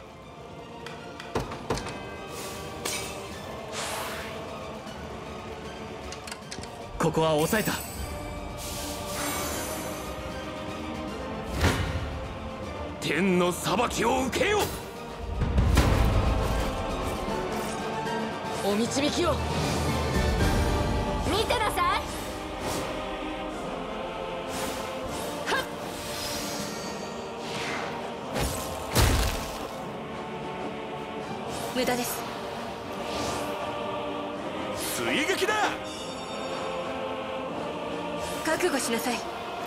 ここは抑えた。 天の裁きを受けよう。 お導きを。 見てなさい。無駄です。 追撃だ。 覚悟しなさい。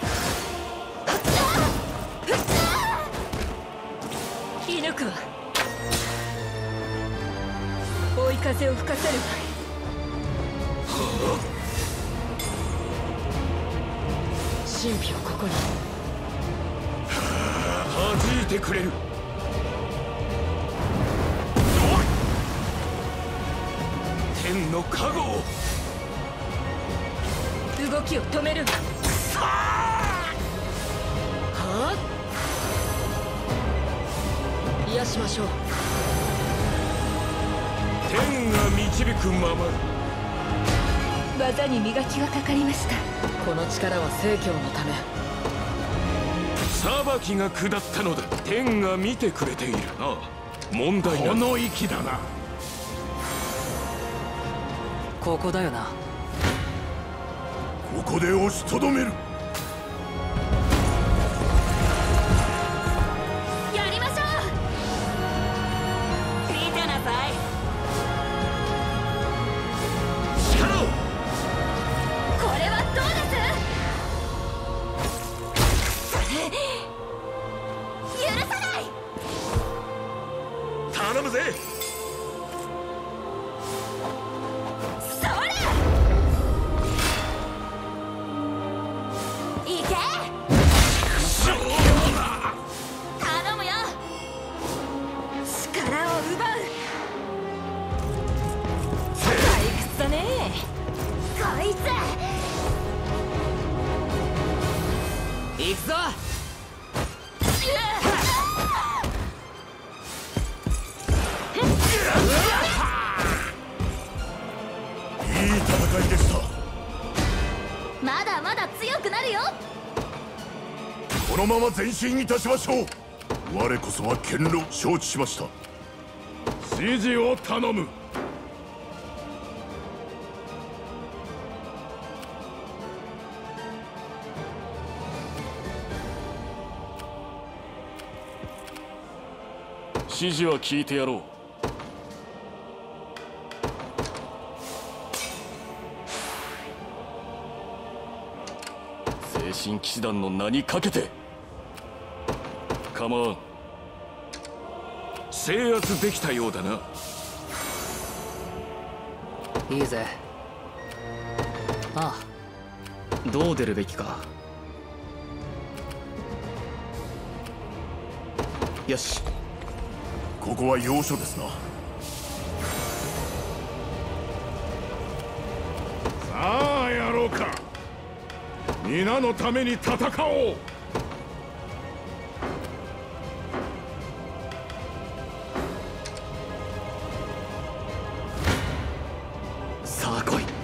射抜くわ。追い風を吹かせるわ。 神秘をここに。 弾いてくれる。天の加護を。 動きを止める。 はあ。癒しましょう。 天が導くまま。 技に磨きがかかりました。 この力は成教のため。 裁きが下ったのだ。天が見てくれているな。問題ない。 この息だな。 ここだよな。 ここで押しとどめる。 やりましょう。見てなさい。 力を。 これはどうです。許さない。 頼むぜ。 行くぞ。 いい戦いでした。 まだまだ強くなるよ。 このまま前進いたしましょう。我こそは堅牢。承知しました。指示を頼む。 指示は聞いてやろう。精神騎士団の名にかけて構わん。 制圧できたようだな。 いいぜ。ああ、どう出るべきか。よし。 ここは要所ですな。 さあやろうか。皆のために戦おう。 さあ来い。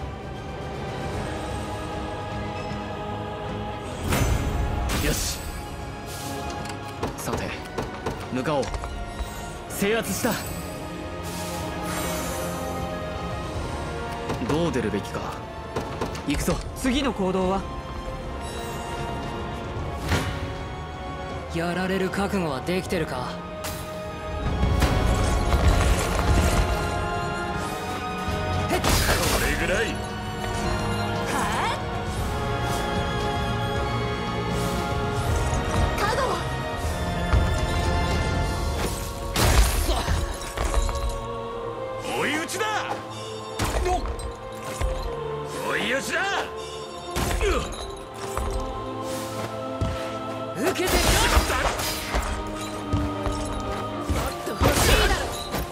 よし。さて向かおう。制圧した。どう出るべきか。行くぞ。 次の行動は？ やられる覚悟はできてるか？ これぐらい。追い打ちだ。追い打ちだ。 受けてしまった。 欲しいだ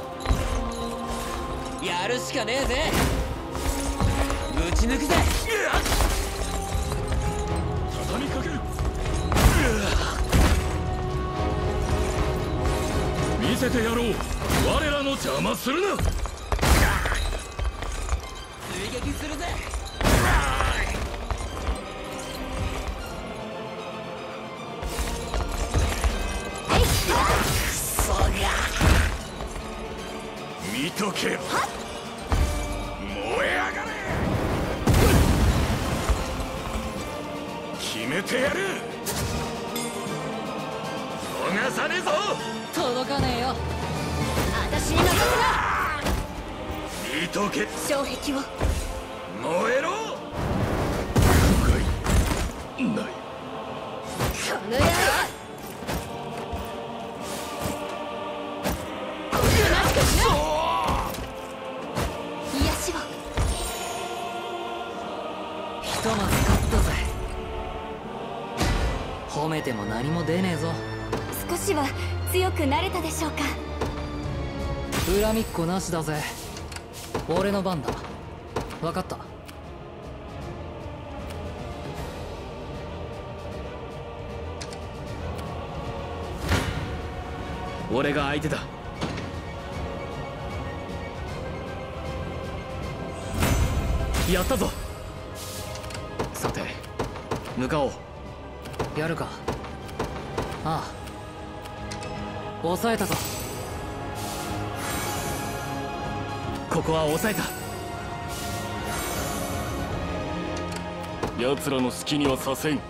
ろ。やるしかねえぜ。ぶち抜くぜ。 畳みかける。見せてやろう。我らの邪魔するな。 追撃するぜ。 クソが。見とけ。燃え上がれ。決めてやる。逃さねえぞ。 届かねえよ。 私に任せな。 見とけ。 障壁を燃えろ。ない。 この野郎。癒しを。 ひとまず勝ったぜ。褒めても何も出ねえぞ。 少しは強くなれたでしょうか。 恨みっこなしだぜ。俺の番だ。分かった。 俺が相手だ。やったぞ。さて向かおう。 やるか。ああ、抑えたぞ。 ここは抑えた。 奴らの好きにはさせん。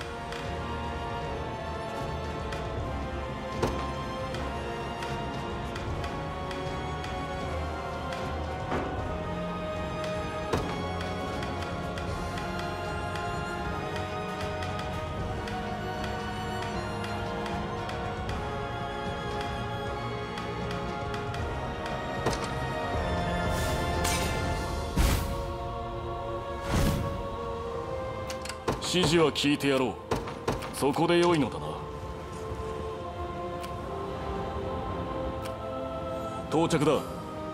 指示は聞いてやろう。そこで良いのだな。到着だ。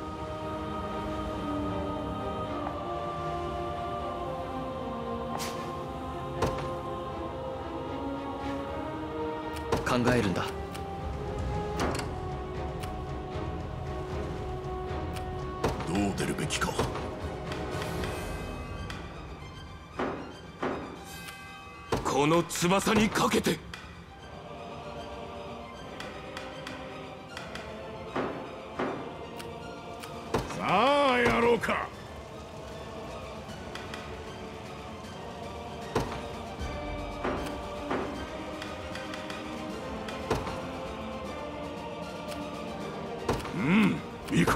考えるんだ。 どう出るべきか。 この翼にかけて。 さあやろうか。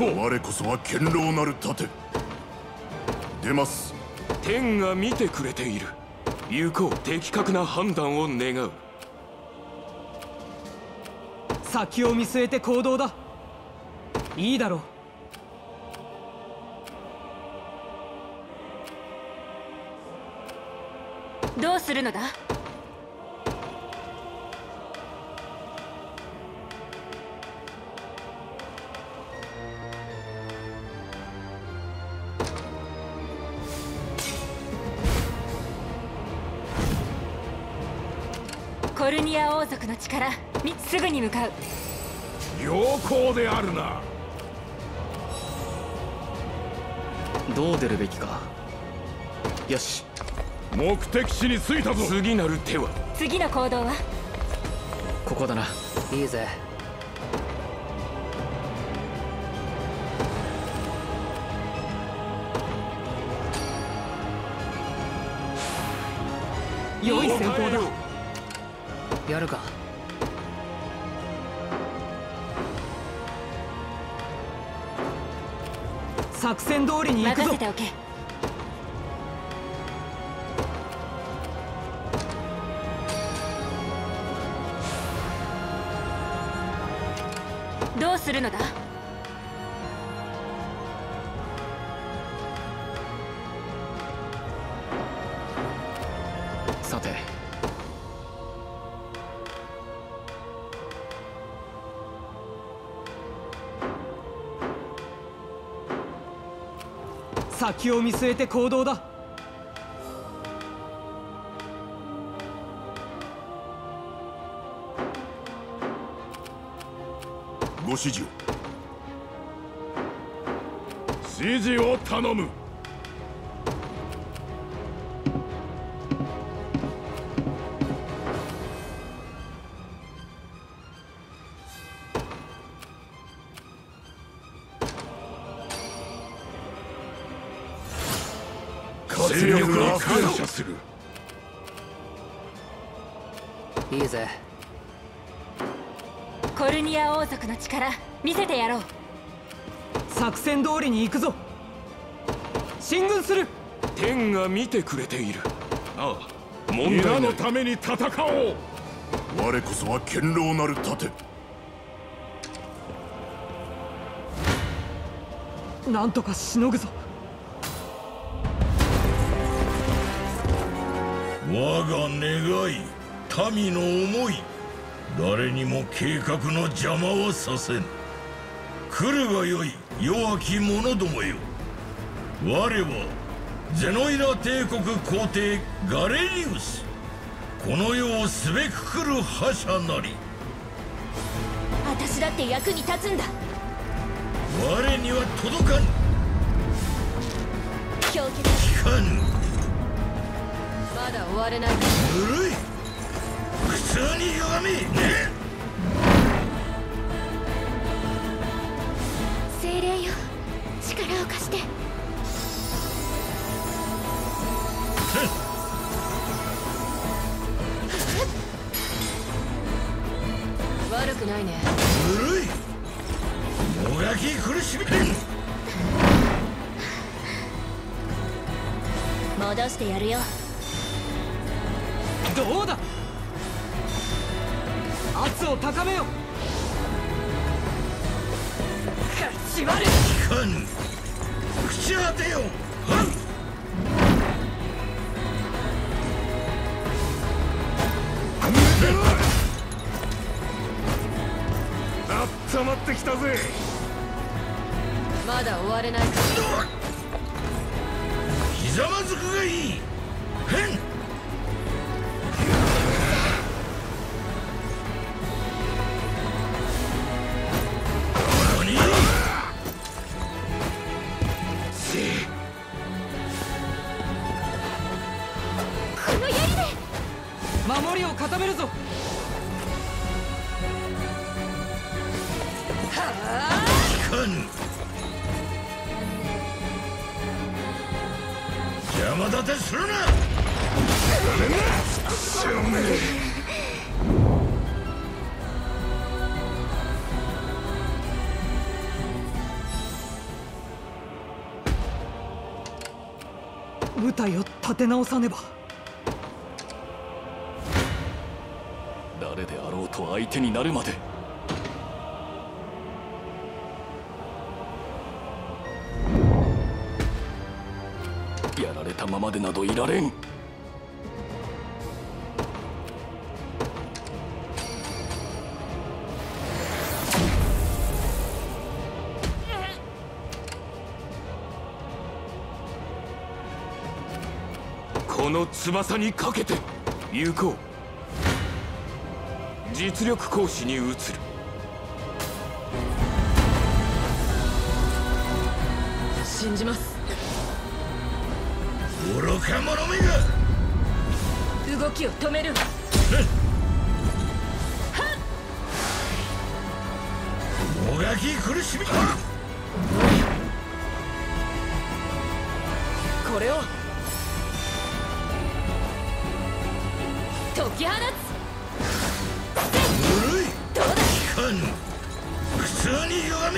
こう。我こそは堅牢なる盾。出ます。 天が見てくれている。行こう。的確な判断を願う。 先を見据えて行動だ。いいだろう。どうするのだ。コルニア王族の力、すぐに向かう。 良好であるな。 どう出るべきか。よし、 目的地に着いたぞ。 次なる手は。 次の行動はここだな。 いいぜ。 良い戦法だ。 やるか。 作戦通りに行くぞ。 任せておけ。どうするのだ。 さて、 先を見据えて行動だ。 ご指示を。 指示を頼む。活力に感謝する。 いいぜ。 コルニア王族の力見せてやろう。 作戦通りに行くぞ。進軍する。 天が見てくれている。ああ、問題皆ない。 のために戦おう。 我こそは堅牢なる盾。 なんとかしのぐぞ。 我が願い、民の思い、誰にも計画の邪魔はさせん。来るがよい、弱き者どもよ。我はゼノイラ帝国皇帝ガレリウス。この世をすべくくる覇者なり。 私だって役に立つんだ。 我には届かぬ。 狂気だ。 聞かぬ。 まだ終われない。 ぬるい。普通に弱めね。 精霊よ、力を貸して。悪くないね。 ぬるい。もがき苦しめん。 戻してやるよ。 どうだ。圧を高めよ。 縛る。 聞かぬ。口当てよ。はっ。 温まってきたぜ。 まだ終われないか。 ひざまずくがいい。へん。 この槍で守りを固めるぞ。 聞かぬ。邪魔立てするな。 部隊を立て直さねば。 誰であろうと相手になるまで。やられたままでなどいられん。 この翼にかけて行こう。実力行使に移る。 信じます。 愚か者めが。 動きを止める。 もがき苦しみ。 これを解き放つ。 ぬるい。 どうだ。 効かぬ。普通に歪み。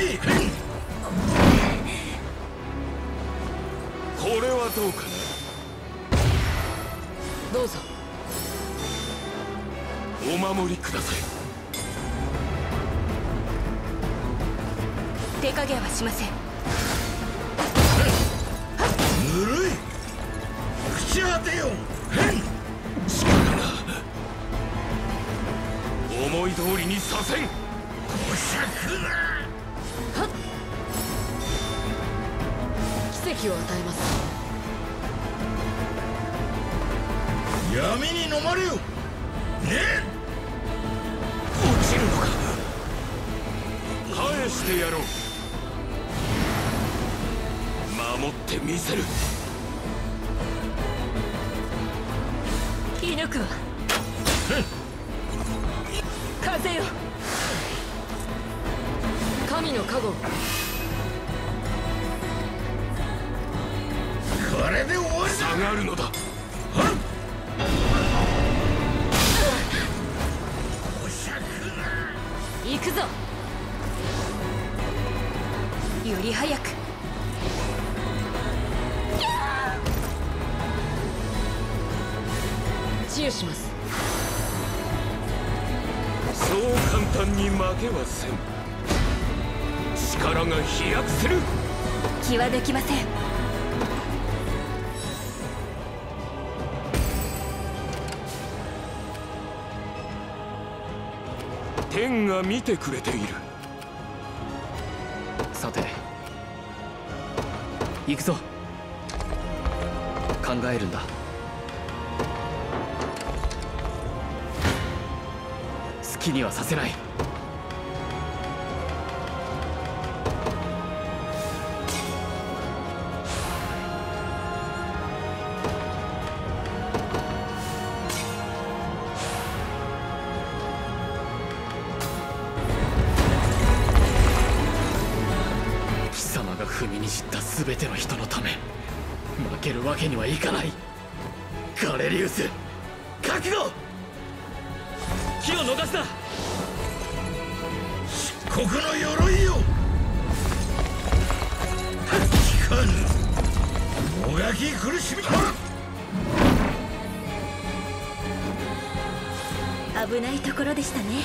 これはどうかな。 どうぞ。 お守りください。 手加減はしません。 ぬるい。口当てよ。 力が思い通りにさせん。 おしゃくな。 奇跡を与えます。 闇に飲まれよ。ね。 落ちるのか。返してやろう。守ってみせる。 射抜くわ。風よ。 神の加護。 これで終わりだ。 下がるのだ。 おしゃくな。 行くぞ。より早く。 治癒します。 そう簡単に負けはせん。力が飛躍する。 気はできません。 天が見てくれている。 さて行くぞ。考えるんだ。好きにはさせない。貴様が踏みにじった全ての人のため負けるわけにはいかない。ガレリウス、覚悟。機を逃すな。 漆黒の鎧よ。効かぬ。もがき苦しみ。 危ないところでしたね。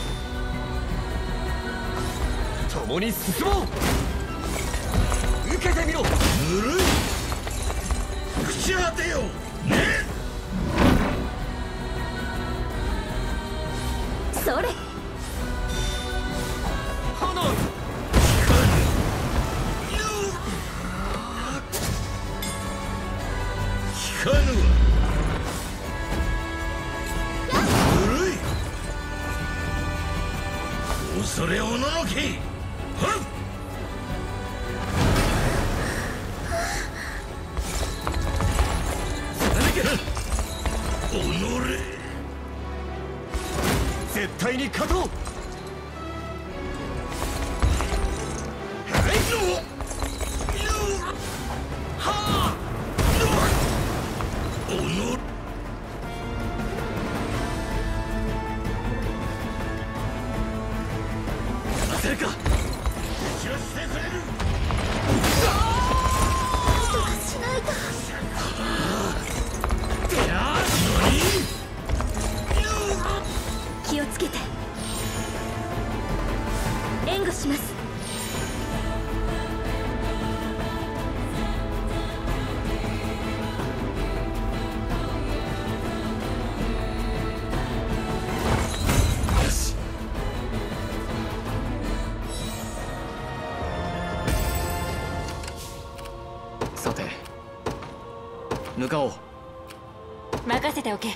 共に進もう。受けてみろ。 ぬるい。口当てよ。ね。 それ。 炎。 効かぬわ。ぬるい。恐れおののき。はっ。己。 絶対に勝とう。 はあ。 させるか。 知らせてくれる。 どうかしないと。 皇帝、向かおう。 任せておけ。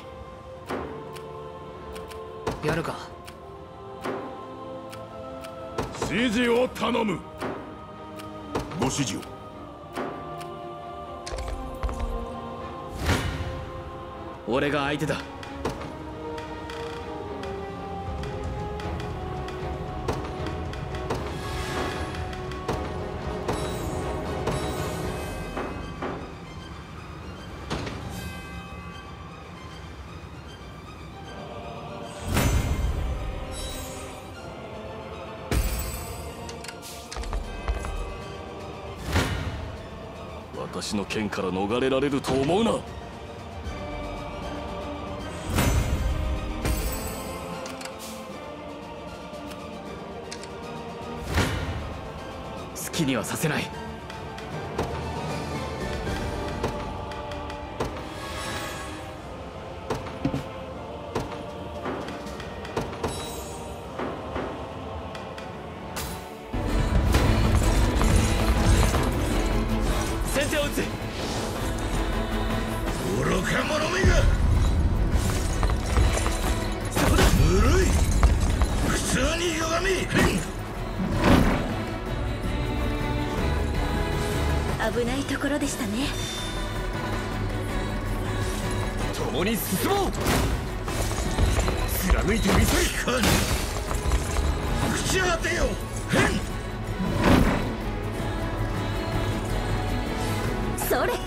やるか。 指示を頼む。ご指示を。 俺が相手だ。 私の剣から逃れられると思うな。 好きにはさせない。先手を打つ。 愚か者めが。ぬるい。普通に歪み。 危ないところでしたね。 共に進もう。貫いてみせる。 口当てよ。 それ。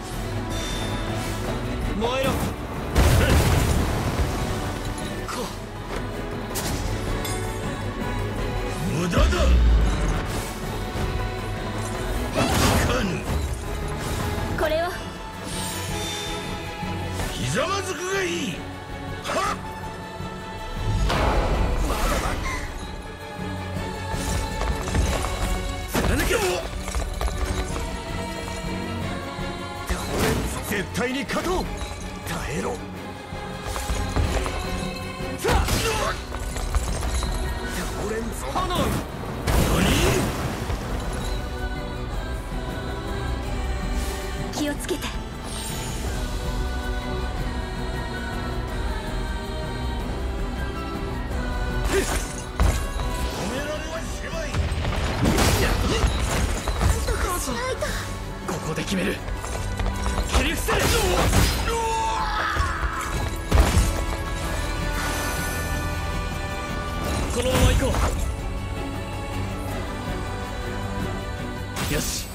燃えろ。 無駄だ。 これを。 ひざまずくがいい。はっ。 貫け。絶対に勝とう。耐えろ。 気をつけて。 ここで決める。切り伏せる。このまま行こう。よし。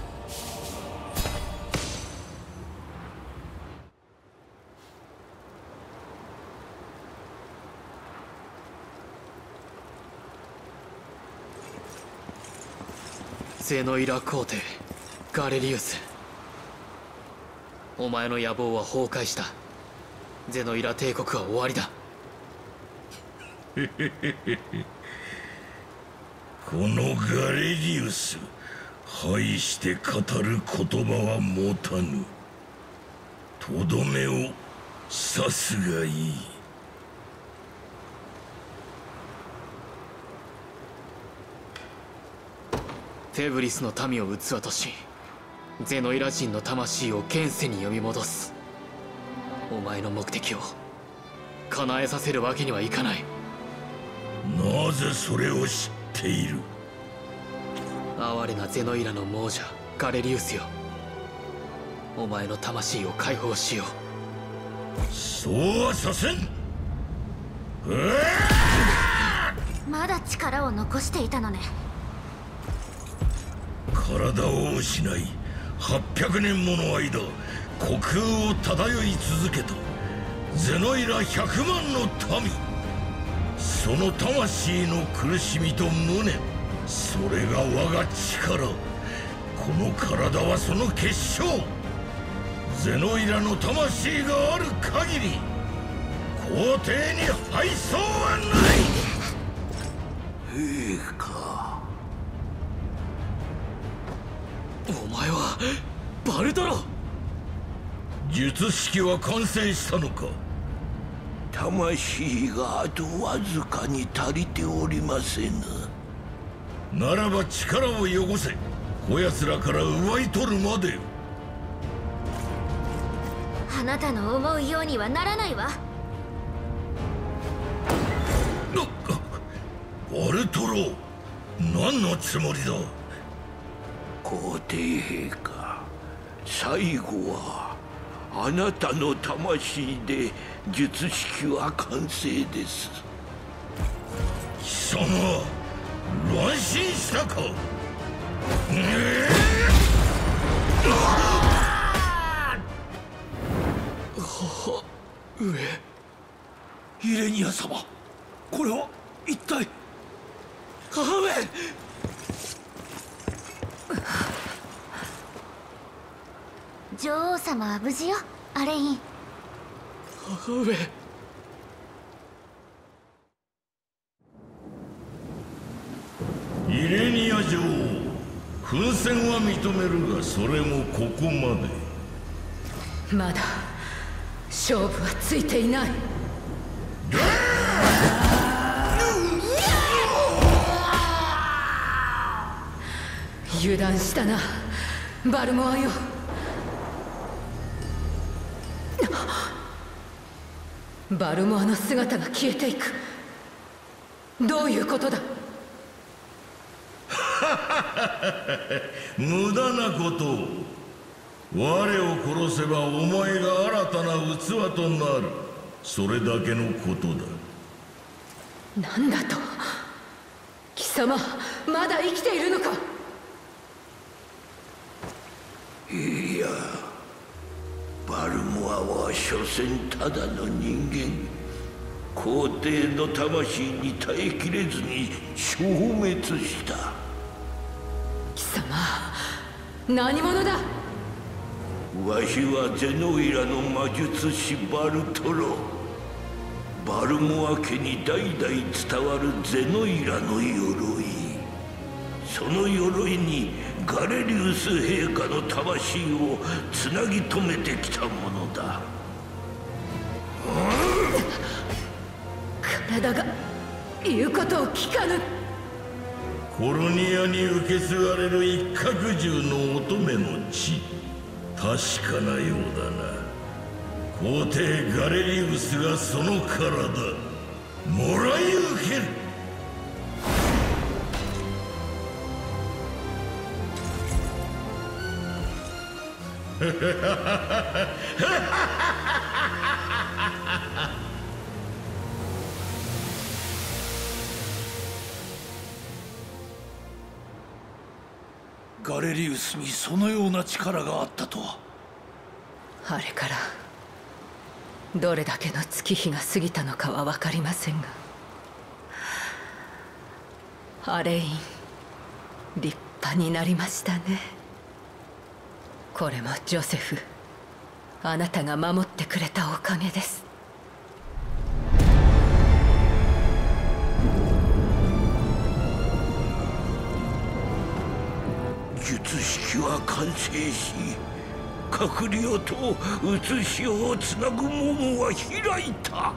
ゼノイラ皇帝ガレリウス、お前の野望は崩壊した。ゼノイラ帝国は終わりだ。 このガレリウス、拝して語る言葉は持たぬ。とどめを刺すがいい。 テブリスの民を器とし、ゼノイラ人の魂を現世に呼び戻す。お前の目的を叶えさせるわけにはいかない。 なぜそれを知っている？ 哀れなゼノイラの亡者ガレリウスよ、お前の魂を解放しよう。そうはさせん。 まだ力を残していたのね。 体を失い800年もの間虚空を漂い続けたゼノイラ100万の民、その魂の苦しみと無念、それが我が力。この体はその結晶。ゼノイラの魂がある限り皇帝に敗走はない。 陛下。 お前はバルトロ。 術式は完成したのか？ 魂があとわずかに足りておりませぬ。 ならば力を汚せ、こやつらから奪い取るまで。 あなたの思うようにはならないわ。 バルトロ、何のつもりだ。 皇帝陛下、最後はあなたの魂で術式は完成です。 貴様、乱心したか。 母上。イレニア様、これは一体。母上。 女王様は無事よ、アレイン。 母上。 イレニア女王、奮戦は認めるがそれもここまで。 まだ勝負はついていない。油断したな、バルモアよ。バルモアの姿が消えていく。どういうことだ。 無駄なことを。我を殺せばお前が新たな器となる。それだけのことだ。 なんだと。貴様、まだ生きているのか。 いや、バルモアは所詮ただの人間。皇帝の魂に耐えきれずに消滅した。 貴様、何者だ。 わしはゼノイラの魔術師バルトロ。バルモア家に代々伝わるゼノイラの鎧。その鎧にガレリウス陛下の魂をつなぎ止めてきたものだ。 体が言うことを聞かぬ。 コロニアに受け継がれる一角獣の乙女の血、確かなようだな。皇帝ガレリウスがその体もらい受ける。 ガレリウスにそのような力があったとは。 あれからどれだけの月日が過ぎたのかは分かりませんが、アレイン、立派になりましたね。これもジョセフ、あなたが守ってくれたおかげです。 術式は完成し、閣僚と写しをつなぐ門は開いた。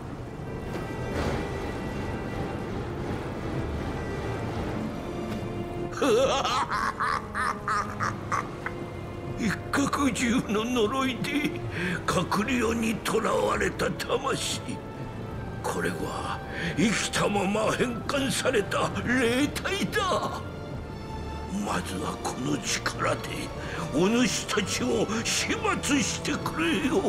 一角獣の呪いで閣僚に囚われた魂。これは生きたまま変換された霊体だ。まずはこの力でお主たちを始末してくれよ。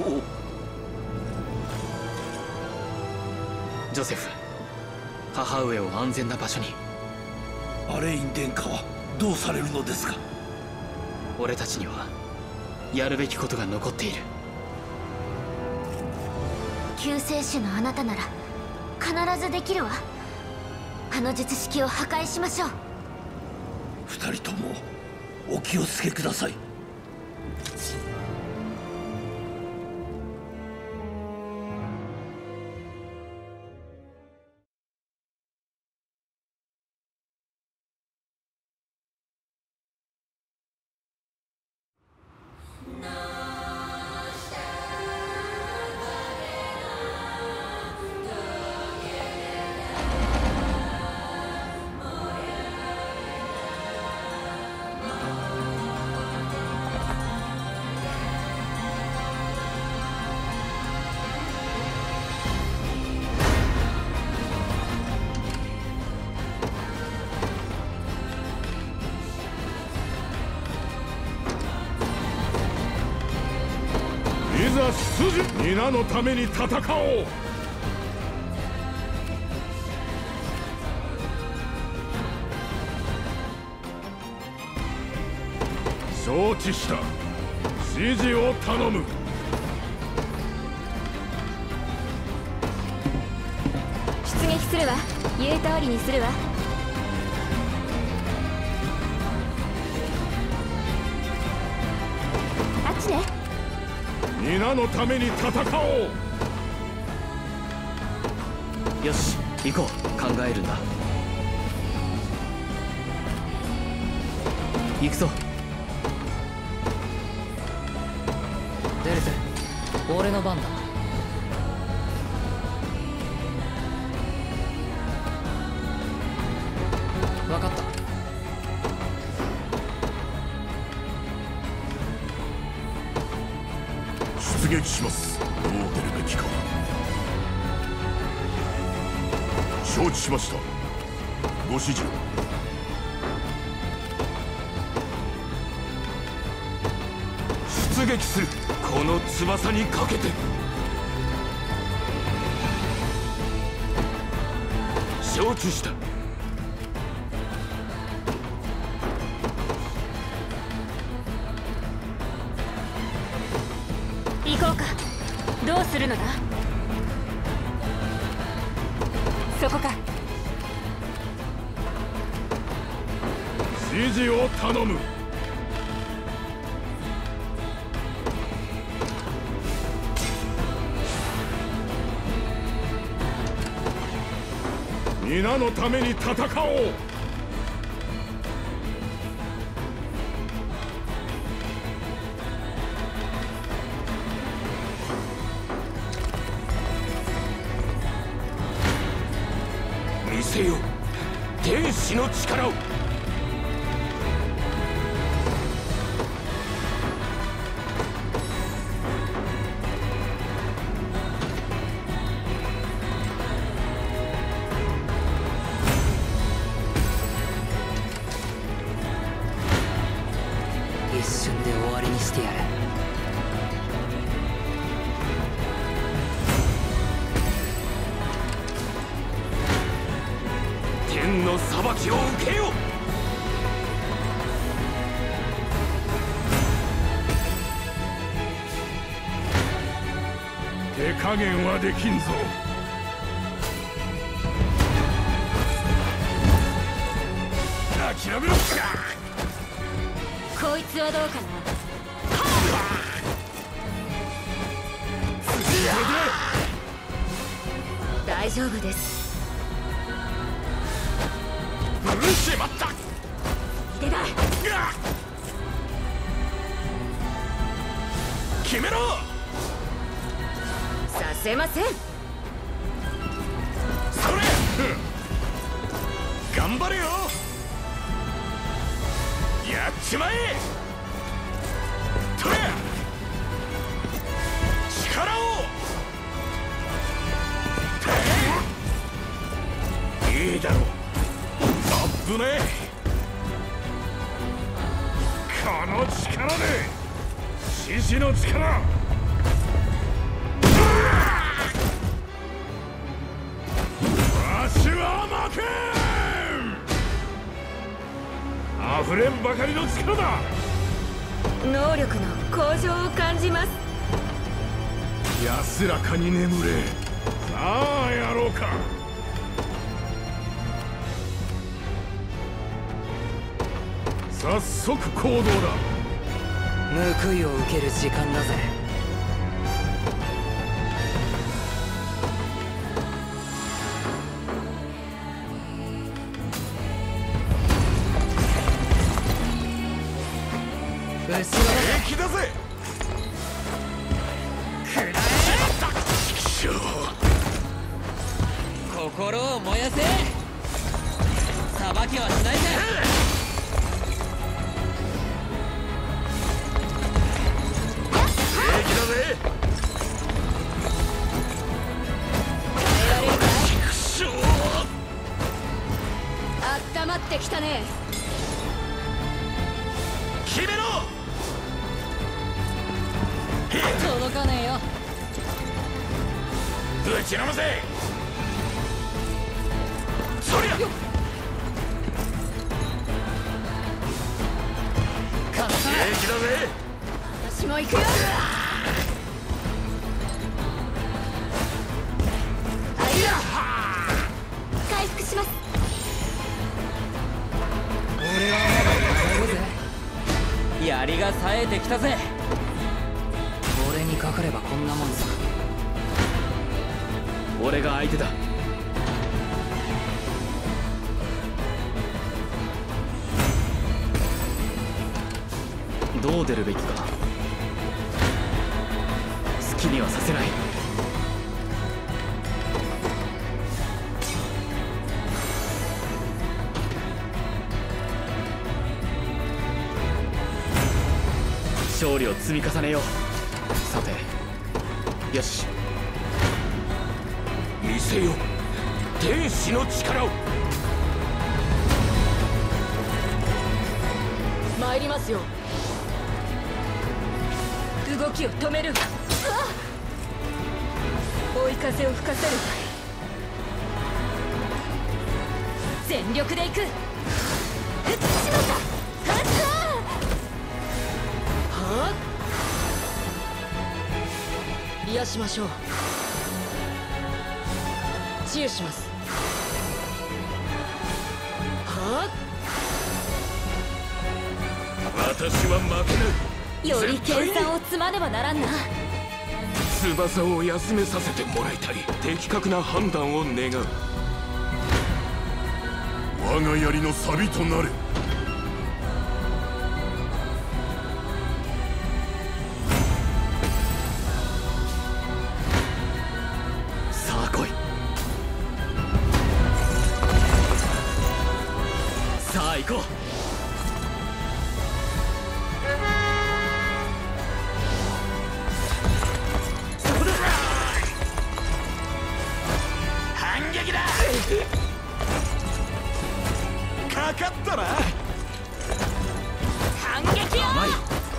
ジョセフ、母上を安全な場所に。 アレイン殿下はどうされるのですか。 俺たちにはやるべきことが残っている。 救世主のあなたなら必ずできるわ。あの術式を破壊しましょう。 二人ともお気をつけください。 ざ出陣。皆のために戦おう。承知した。指示を頼む。 出撃するわ。言う通りにするわ。あっちね。 皆のために戦おう。 よし、行こう。考えるんだ。行くぞ。 デルゼ、俺の番だ。分かった。 出撃します。どう出るべきか。承知しました。ご指示を。 出撃する。この翼にかけて。承知した。 行こうか。どうするのだ。そこか。 指示を頼む。皆のために戦おう。 見せよう天使の力を。 一瞬で終わりにしてやる。 天の裁きを受けよう。 手加減はできんぞ。諦めろ。 こいつはどうかな。大丈夫です。 しまった。 出だ。 決めろ。 させません。 それ。頑張れよ。やっちまえ。とれ。力を。いいだろう。危ねえ。この力で獅子の力。わしは負けん。溢れんばかりの力だ。 能力の向上を感じます。 安らかに眠れ。さあやろうか。早速行動だ。 報いを受ける時間だぜ。 後ろだ。平気だぜ。くらえ。 心を燃やせ。裁きはしないぜ。 平気だぜ。 温まってきたね。 決めろ。 届かねえよ。 ぶちのめせ。そりゃ平気だぜ。 私も行くよ。回復します。 俺はまだやれるぜ。槍が冴えてきたぜ。俺にかかればこんなもんさ。 俺が相手だ。どう出るべきか。好きにはさせない。勝利を積み重ねよう。さて、よし、 見せよ天使の力を。 参りますよ。 動きを止める。追い風を吹かせる。全力で行く。しまった。 癒しましょう。治癒します。 私は負けない。 より計算を積まねばならんな。 翼を休めさせてもらいたい。的確な判断を願う。 我が槍の錆となれ。 さあ来い。さあ行こう。 反撃だ。かかったな。 反撃よ。 甘い。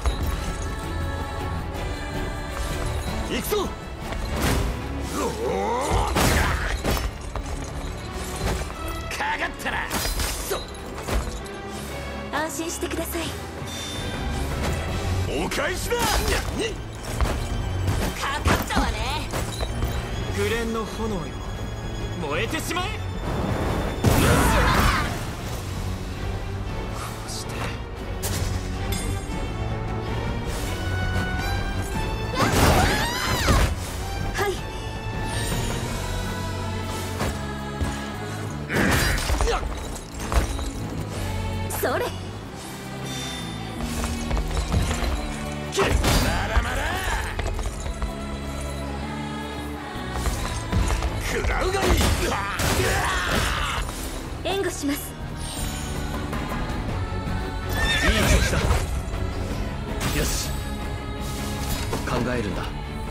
行くぞ。 かかったな。 安心してください。 お返しだ。 かかったわね。 紅蓮の炎よ、燃えてしまえ。 それ。 まだまだ。食らうがいい。 援護します。 いい調子だ。よし、考えるんだ。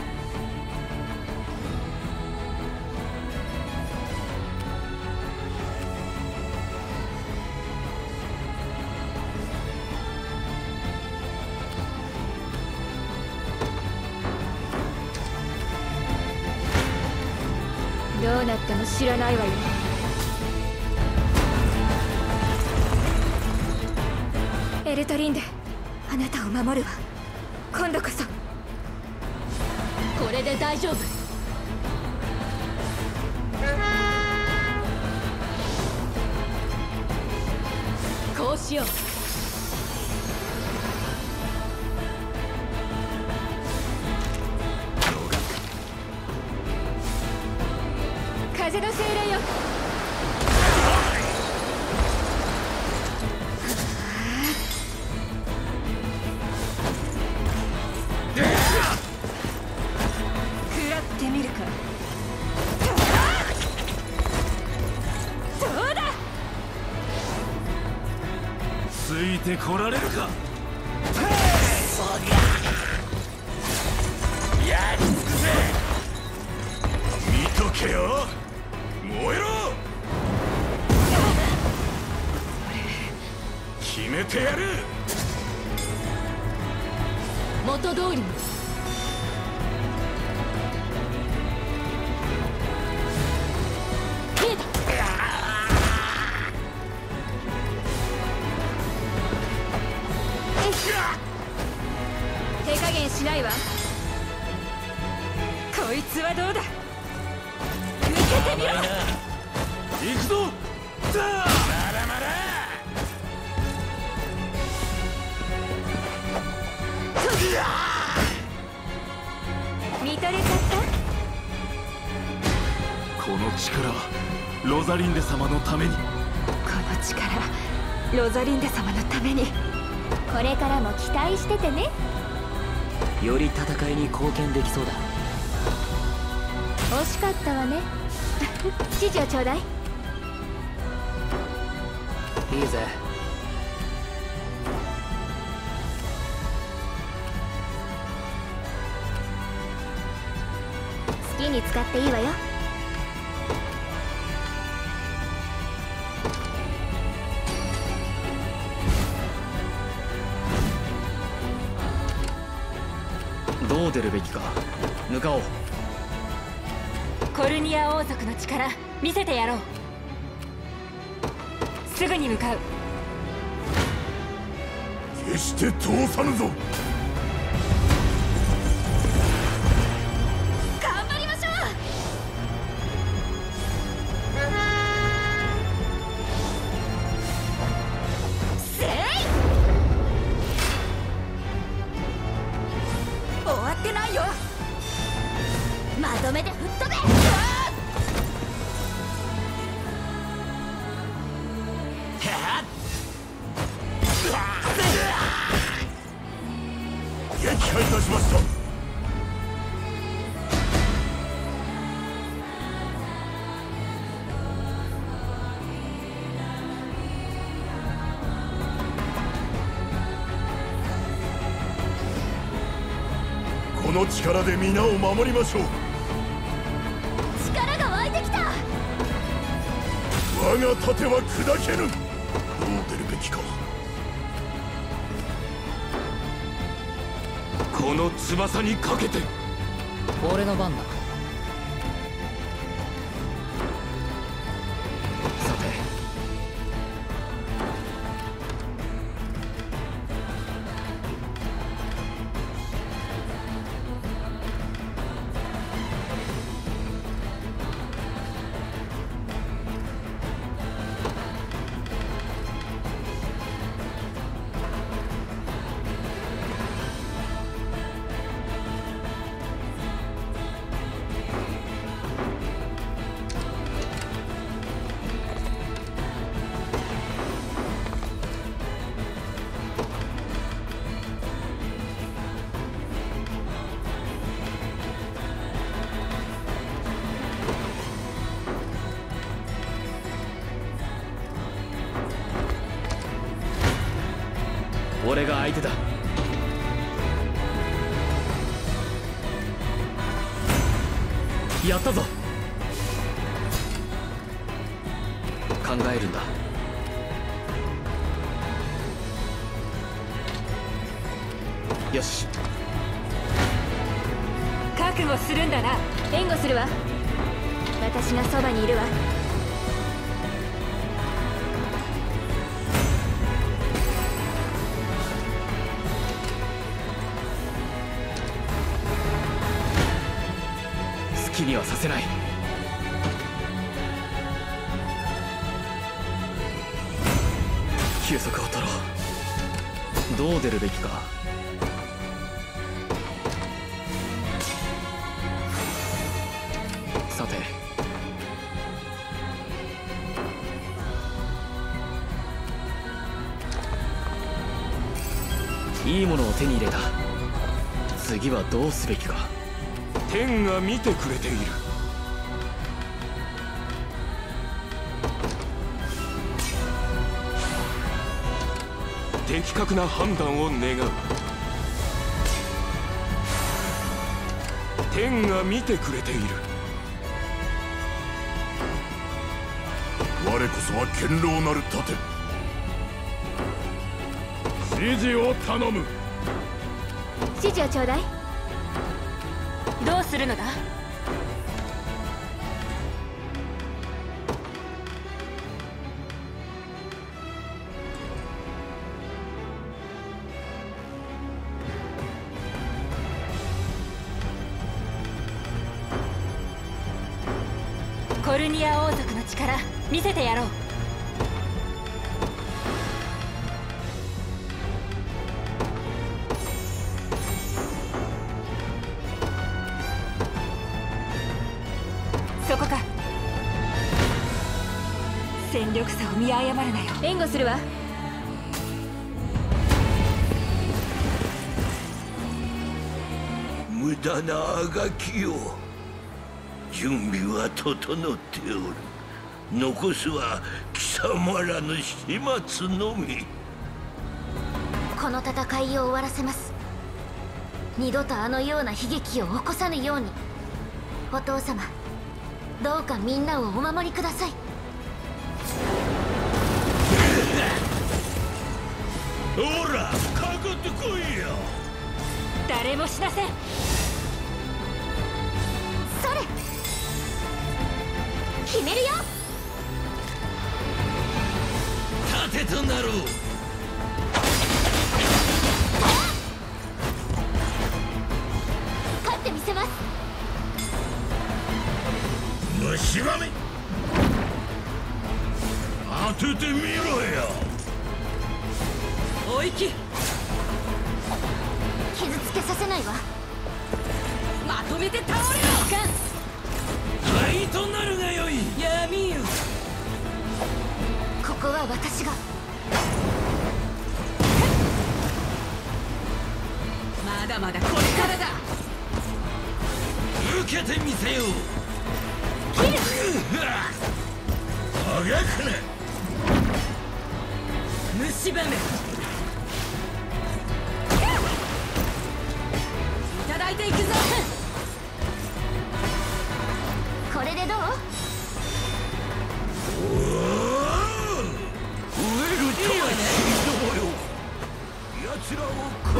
どうなっても知らないわよ。エルトリンデ、あなたを守るわ。今度こそ。 これで大丈夫。こうしよう。 風の精霊よ。 食らってみるか。 どうだ。 ついてこられるか。やり尽くせ。見とけよ。燃えろ。決めてやる。 元通りに。 しないわ。こいつはどうだ。受けてみろ。 行くぞ。さあ、まだまだ。 見とれちゃった。 この力はロザリンデ様のために。 この力、ロザリンデ様のために。 これからも期待しててね。 より戦いに貢献できそうだ。 惜しかったわね。指示をちょうだい。 いいぜ。 好きに使っていいわよ。 どう出るべきか。向かおう。 コルニア王族の力見せてやろう。すぐに向かう。 決して通さぬぞ。 頑張りましょう。せい。終わってないよ。まとめて吹っ飛べ。 撃破いたしました。この力で皆を守りましょう。 力が湧いてきた。 我が盾は砕けぬ。どう出るべきか。 この翼にかけて。 俺の番だ。 さて、俺が相手だ。やったぞ。考えるんだ。よし。 覚悟するんだな。援護するわ。私がそばにいるわ。 好きにはさせない。休息を取ろう。どう出るべきか。さて、いいものを手に入れた。次はどうすべきか。 天が見てくれている。的確な判断を願う。天が見てくれている。 我こそは堅牢なる盾。 指示を頼む。 指示をちょうだい。どうするのだ。 ルニア王族の力見せてやろう。そこか。戦力差を見誤るなよ。援護するわ。 無駄なあがきよ。準備は整っておる。残すは貴様らの始末のみ。 この戦いを終わらせます。二度とあのような悲劇を起こさぬように。お父様、どうかみんなをお守りください。 ほら、かかってこいよ。 誰もしません。それ決めるよ。 盾となろう。 勝ってみせます。 虫歯め、当ててみろよ。 おいき、 傷つけさせないわ。 まとめて倒れろ。 灰となるがよい。 闇よ。 ここは私が。 まだまだこれからだ。 受けてみせよう。 切る。 あがくな。 虫歯め、いただいていくぞ。 これでどう？ 奴らを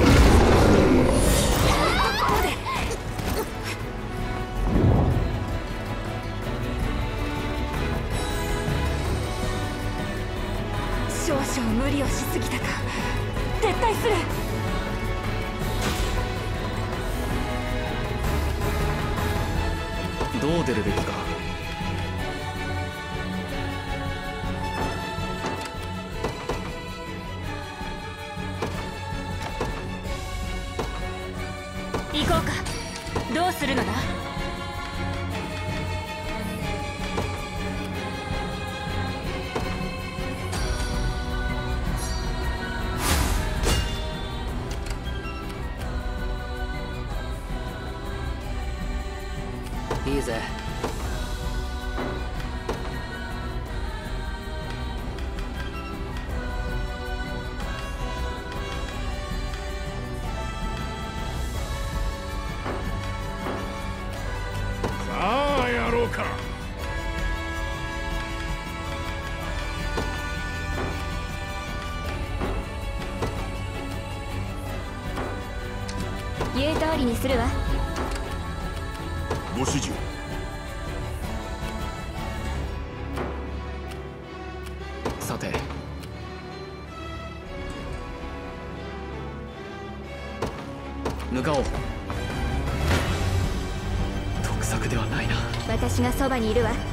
少々無理をしすぎたか。撤退する。 どう出るべきか。 行こうか。どうするのだ。 いいぜ。 さあやろうか。 言う通りにするわ。 ご指示を。 さて、向かおう。得策ではないな。 私がそばにいるわ。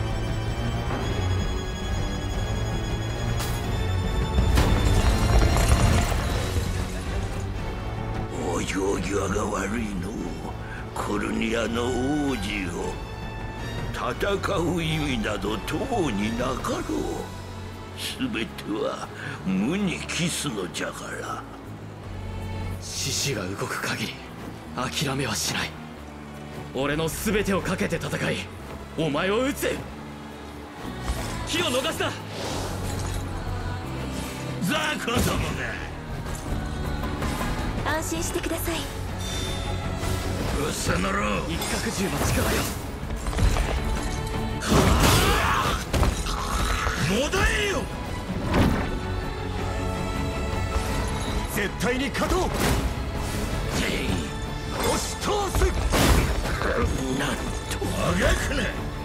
お行儀が悪いの。コルニアの王子を戦う意味などとうになかろう。全ては無に帰すのじゃから。 獅子が動く限り諦めはしない。俺の全てをかけて戦い、お前を撃つ。機を逃すな。 ザコどもが。 安心してください。 うっさなろ。 一角獣の力よ。 もだえよ。 絶対に勝とう。押し通す。 なんとあがく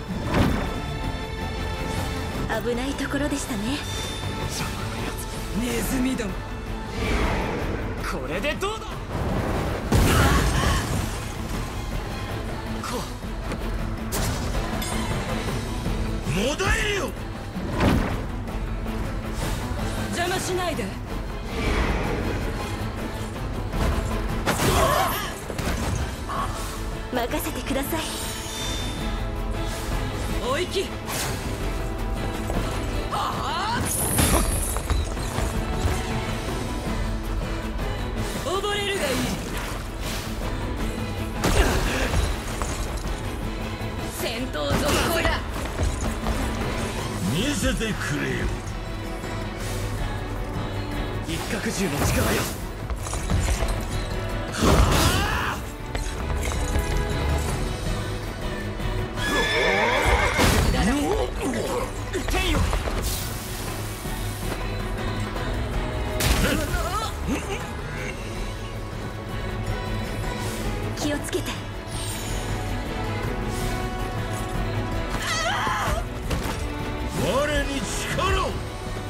な。 危ないところでしたね。 ネズミども。 これでどうだ。 ないで。 任せてください。 おいき。溺れるがいい。戦闘続行だ。 見せてくれよ。 一角獣の力よ。天よ。 気をつけて。 我に力を。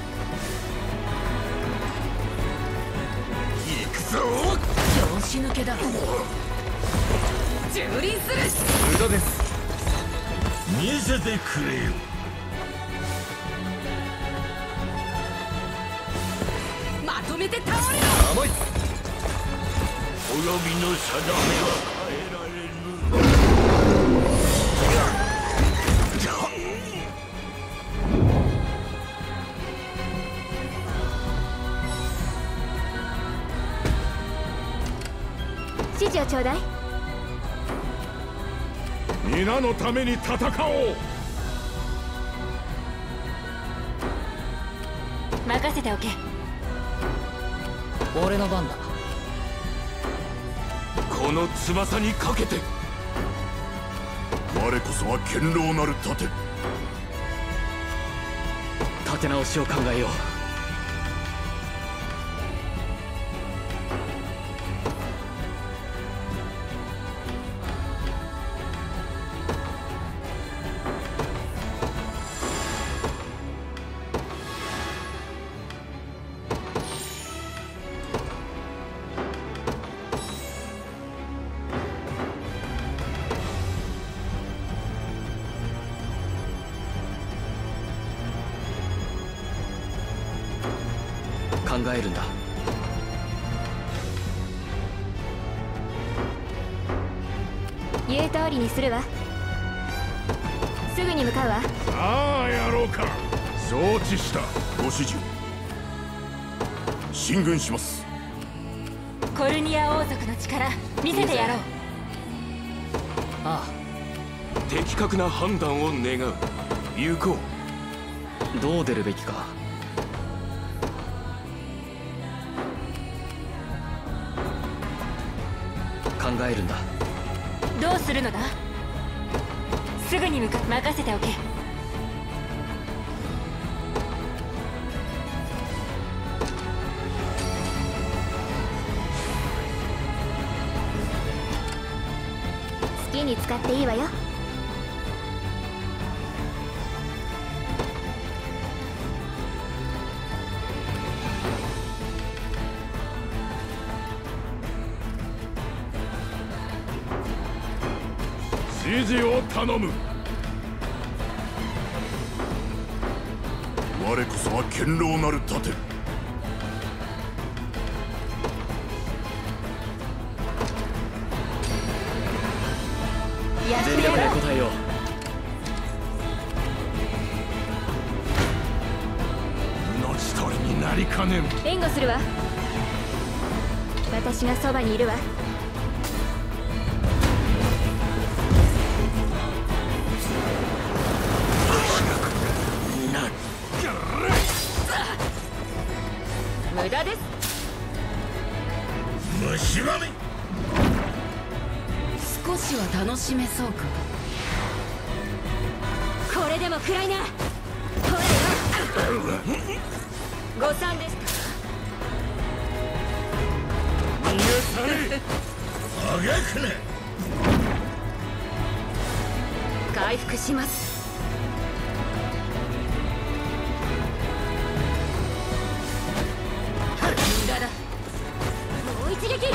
行くぞ。 拍子抜けだ。蹂躙する。 無駄です。 見せてくれよ。 まとめて倒れろ。 甘い。 滅びの定めは変えられぬ。 指示をちょうだい。 皆のために戦おう。 任せておけ。 俺の番だ。 この翼にかけて。 我こそは堅牢なる盾。 立て直しを考えよう。考えるんだ。 言う通りにするわ。すぐに向かうわ。 さあやろうか。承知した。ご指示。進軍します。 コルニア王族の力見せてやろう。 ああ。的確な判断を願う。行こう。どう出るべきか。考えるんだ。 どうするのだ。すぐに任せておけ。好きに使っていいわよ。 指示を頼む。我こそは堅牢なる盾。 全力で答えよう。 命取りになりかねん。 援護するわ。私がそばにいるわ。無駄です。 虫歯め。 少しは楽しめそうか。 これでも食らいな。ほらよ。誤算でした。 逃げ去れ。あげくね。 回復します。無駄だ。もう一撃。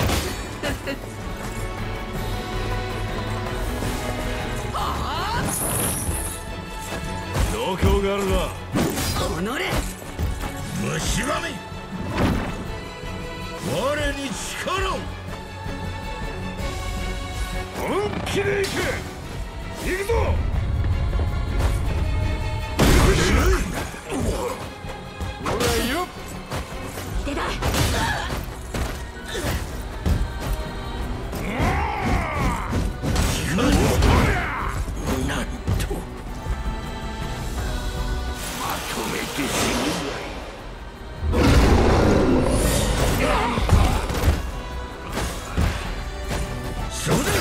度胸があるな。 おのれ。 虫歯め。 力を本気でいけ。行くぞ。ほらよ。 出だ。 なんとまとめて死ぬぞい。そうだ。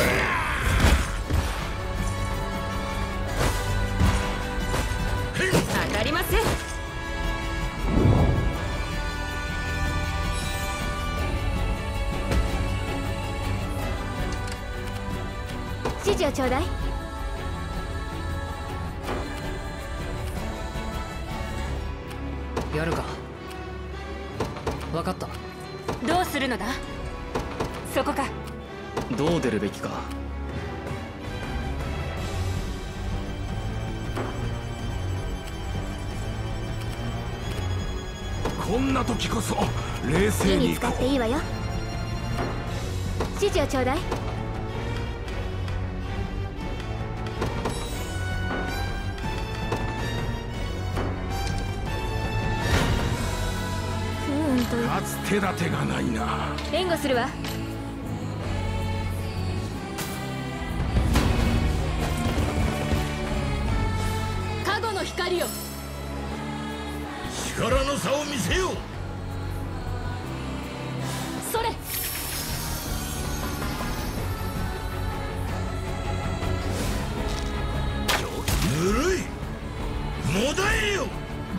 当たりません。指示をちょうだい。 やるか。分かった。 どうするのだ。そこか。 どう出るべきか。 こんな時こそ冷静に。 火に使っていいわよ。指示をちょうだい。 勝つ手立てがないな。 援護するわ。 加護の光よ。 力の差を見せよう。 それ。 ぬるい。もだえよ。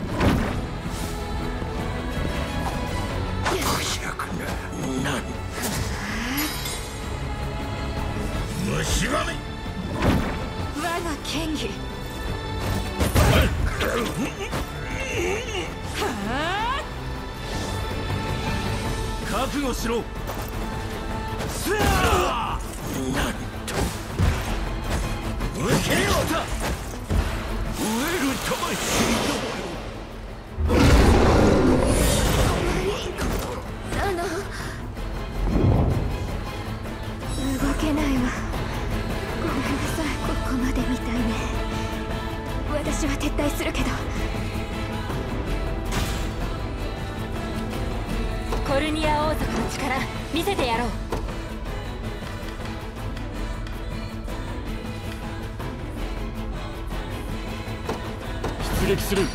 なん虫歯め。 我が剣技。 覚悟しろ。なんと受けようだ。飢える魂どもよ。 動けないわ。ごめんなさい。ここまでみたいね。私は撤退するけど。 コルニア王族の力見せてやろう。 出撃する。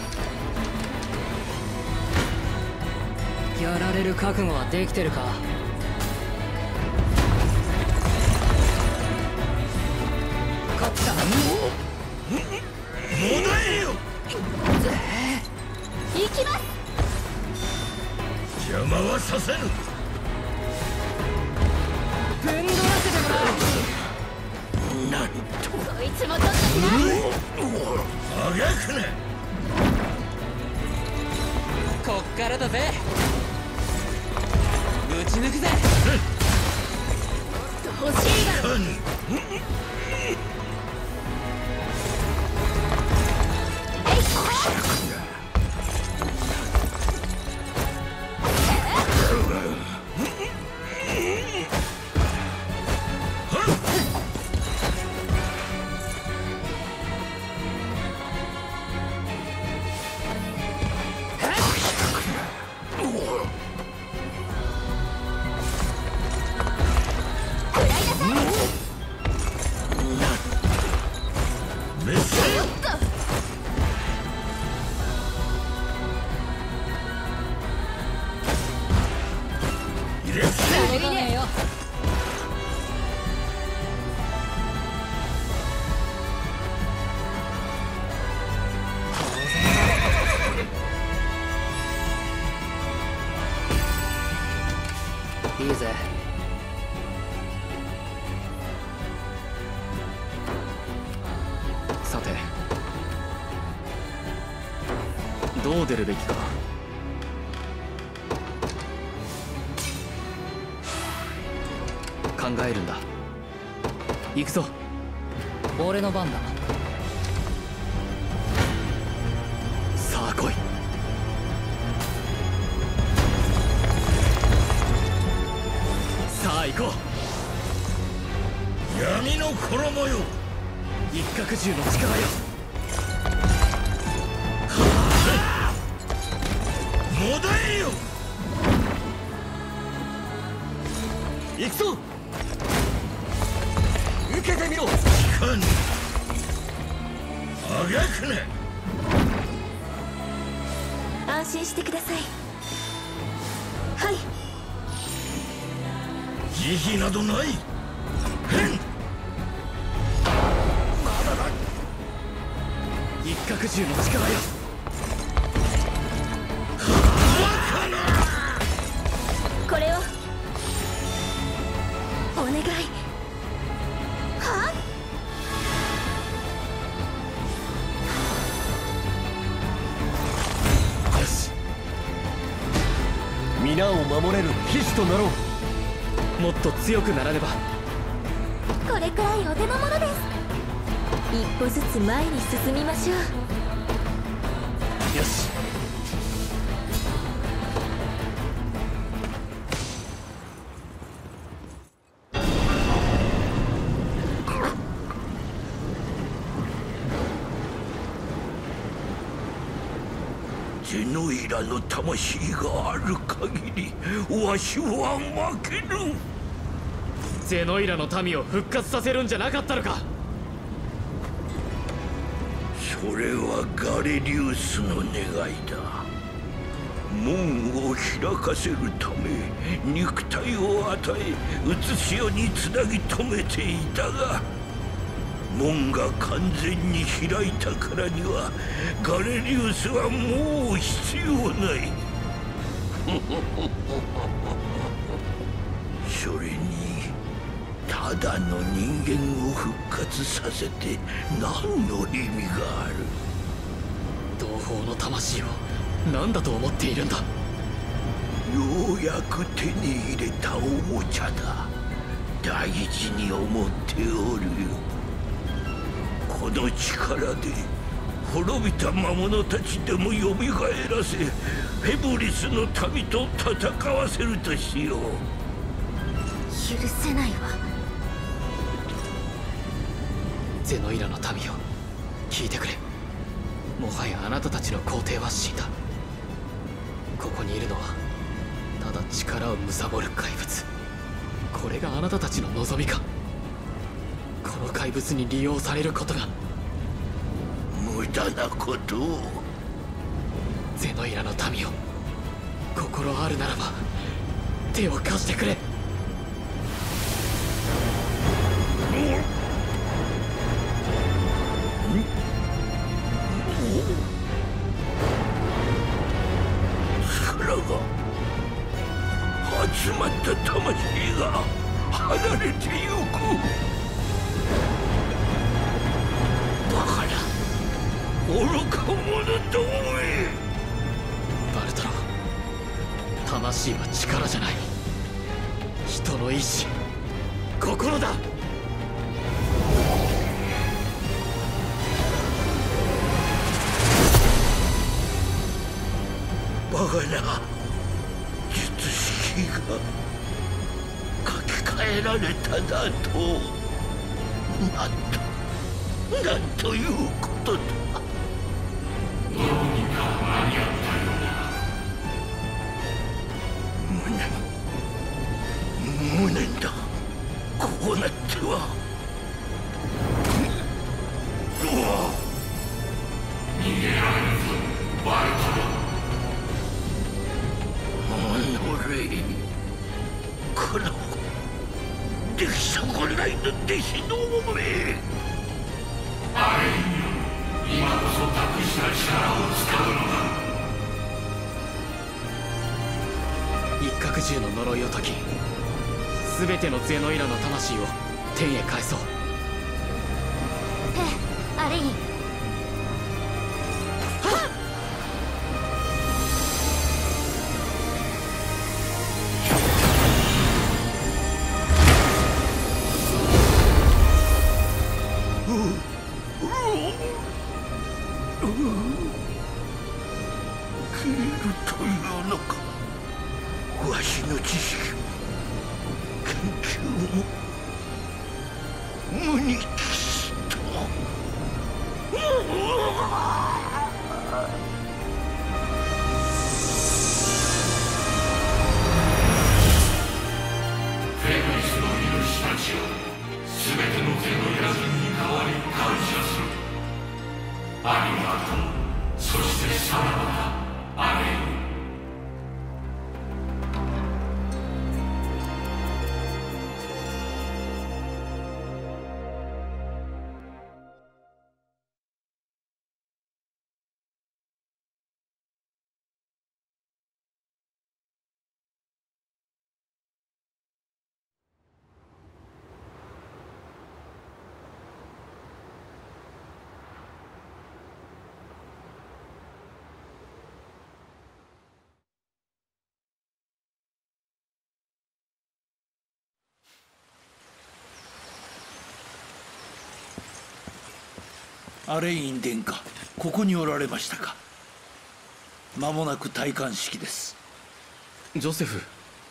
やられる覚悟はできてるか。勝った。 もだえよ。 行きます。 邪魔はさせぬ。 ぶんどらせてもらう。なんとこいつも取ったきな。 あがくな。 こっからだぜ。打ち抜くぜ。 欲しいだろ。 いいぜ。 さてどう出るべきか。考えるんだ。行くぞ。 俺の番だ。 さあ来い。 行こう。闇の衣よ、 一角獣の力よ。 もだえよ。 行くぞ。受けてみろ。 聞かぬ。あがくな。 安心してください。はい。 慈悲などない。へん。 まだだ。一角獣の力よ。 これをお願い。はよし、 皆を守れる騎士となろう。もっと強くならねば。 これくらいお手の物です。一歩ずつ前に進みましょう。 よし。 ゼノイラの魂がある限りわしは負けぬ。 ゼノイラの民を復活させるんじゃなかったのか。 それはガレリウスの願いだ。門を開かせるため肉体を与え写し世につなぎ止めていたが、門が完全に開いたからにはガレリウスはもう必要ない。それにただの人間を復活させて何の意味がある。 同胞の魂を何だと思っているんだ。 ようやく手に入れたおもちゃだ。大事に思っておるよ。この力で滅びた魔物たちでもよみがえらせフェブリスの民と戦わせるとしよう。 許せないわ。 ゼノイラの民よ、聞いてくれ。もはやあなたたちの皇帝は死んだ。ここにいるのはただ力を貪る怪物。これがあなたたちの望みか。この怪物に利用されることが。 無駄なことを。 ゼノイラの民よ、心あるならば手を貸してくれ。 力が集まった魂が離れてゆく。バカな愚か者どもめ。 バルトロ、魂は力じゃない。人の意志、心だ。 バカな術式が書き換えられただと。なんということだ。 どうにか間に合ったようだ。無念だ。こうなっては。 逃げられるぞバルトロ。 この出来損ないの弟子どもめ。 あれに今こそ託した力を使うのだ。 一角獣の呪いを解き、全てのゼノイラの魂を天へ返そう。 ええ、アレイン。 消えるというのか。わしの知識も研究無に帰した。 フェブリスのいる人たちを全てのゼノイラ人に代わり感謝する。ありがとう。そしてさらばだ、アレイ。 アレイン殿下、ここにおられましたか。間もなく戴冠式です。 ジョセフ、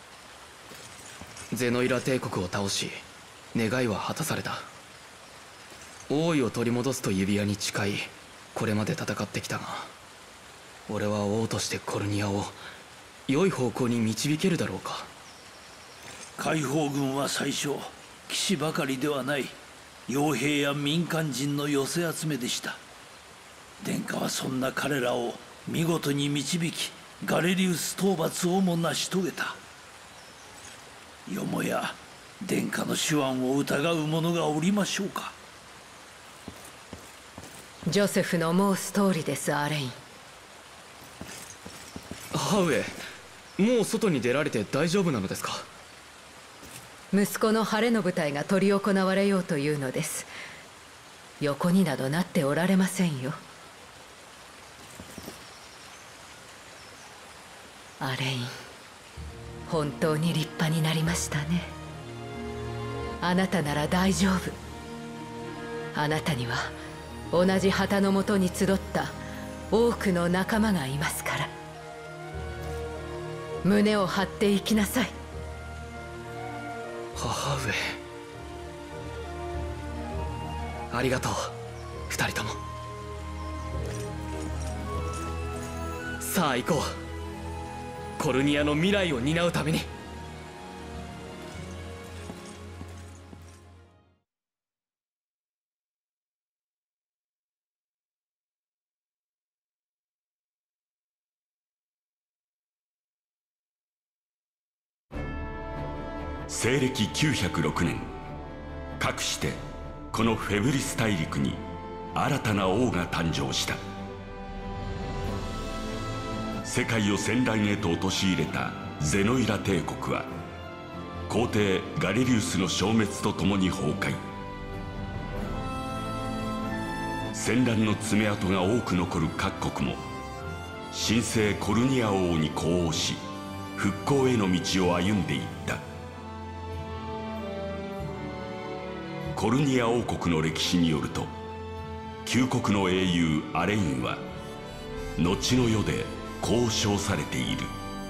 ゼノイラ帝国を倒し願いは果たされた。王位を取り戻すと指輪に誓い、これまで戦ってきたが、俺は王としてコルニアを良い方向に導けるだろうか。 解放軍は最初騎士ばかりではない傭兵や民間人の寄せ集めでした。殿下はそんな彼らを見事に導き、ガレリウス討伐をも成し遂げた。よもや殿下の手腕を疑う者がおりましょうか。 ジョセフの申す通りです、アレイン。 母上、もう外に出られて大丈夫なのですか。 息子の晴れの舞台が執り行われようというのです。横になどなっておられませんよ。アレイン、本当に立派になりましたね。あなたなら大丈夫。あなたには同じ旗のもとに集った多くの仲間がいますから。胸を張っていきなさい。 母上、ありがとう、二人とも。さあ行こう、コルニアの未来を担うために。 西暦906年、かくしてこのフェブリス大陸に新たな王が誕生した。世界を戦乱へと陥れたゼノイラ帝国は皇帝ガレリウスの消滅とともに崩壊。戦乱の爪痕が多く残る各国も神聖コルニア王に呼応し、復興への道を歩んでいった。コルニア王国の歴史によると、旧国の英雄アレインは後の世でこう称されている。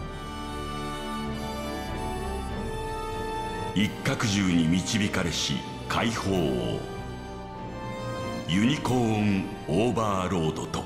一角獣に導かれし解放王、ユニコーンオーバーロードと。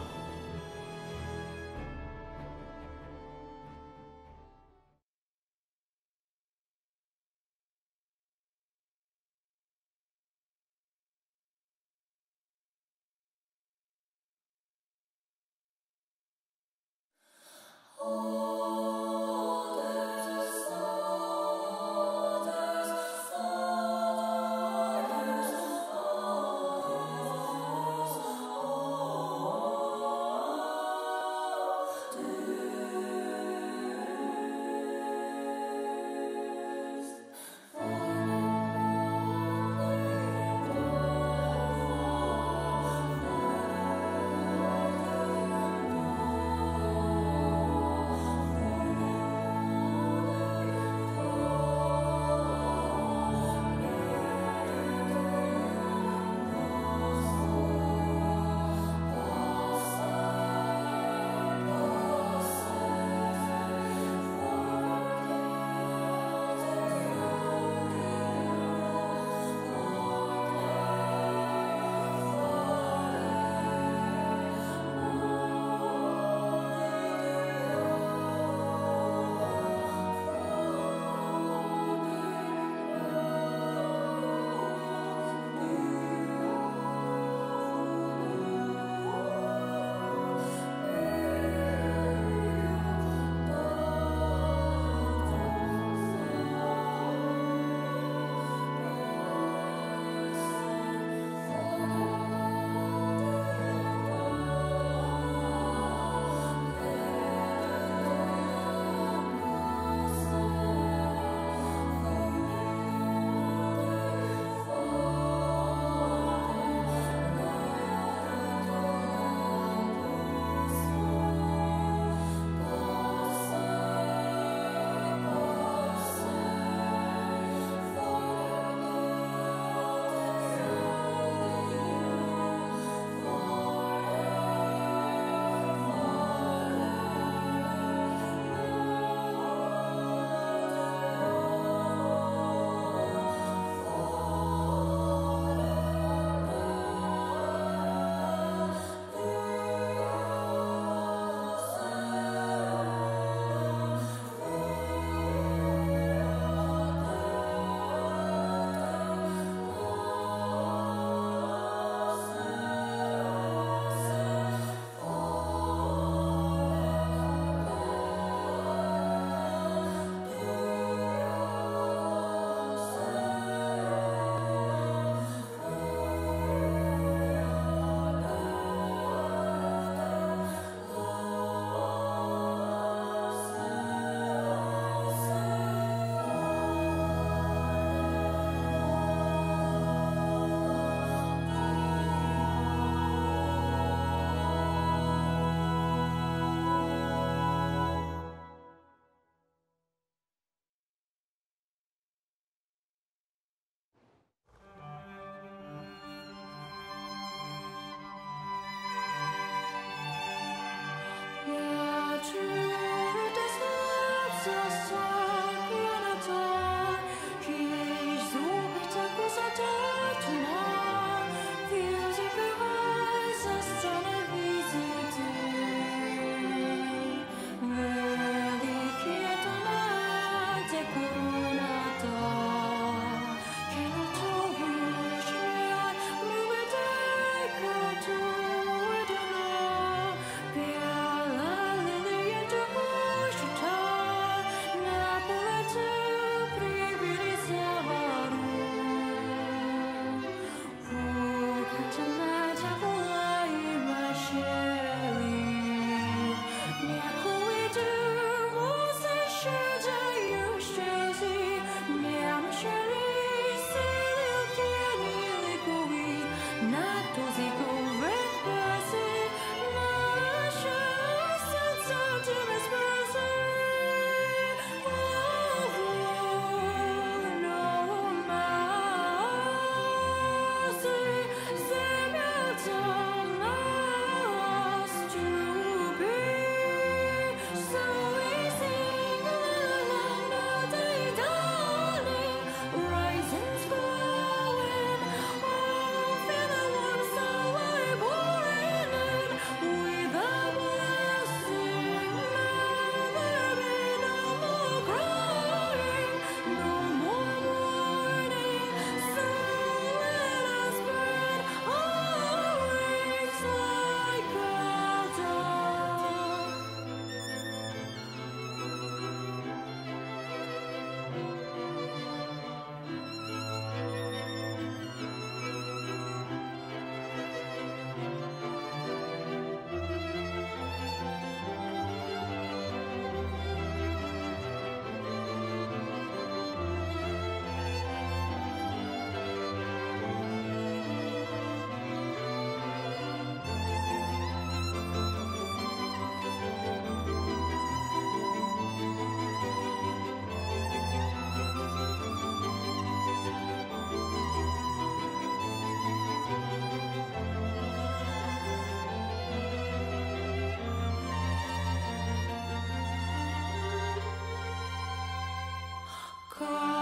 こ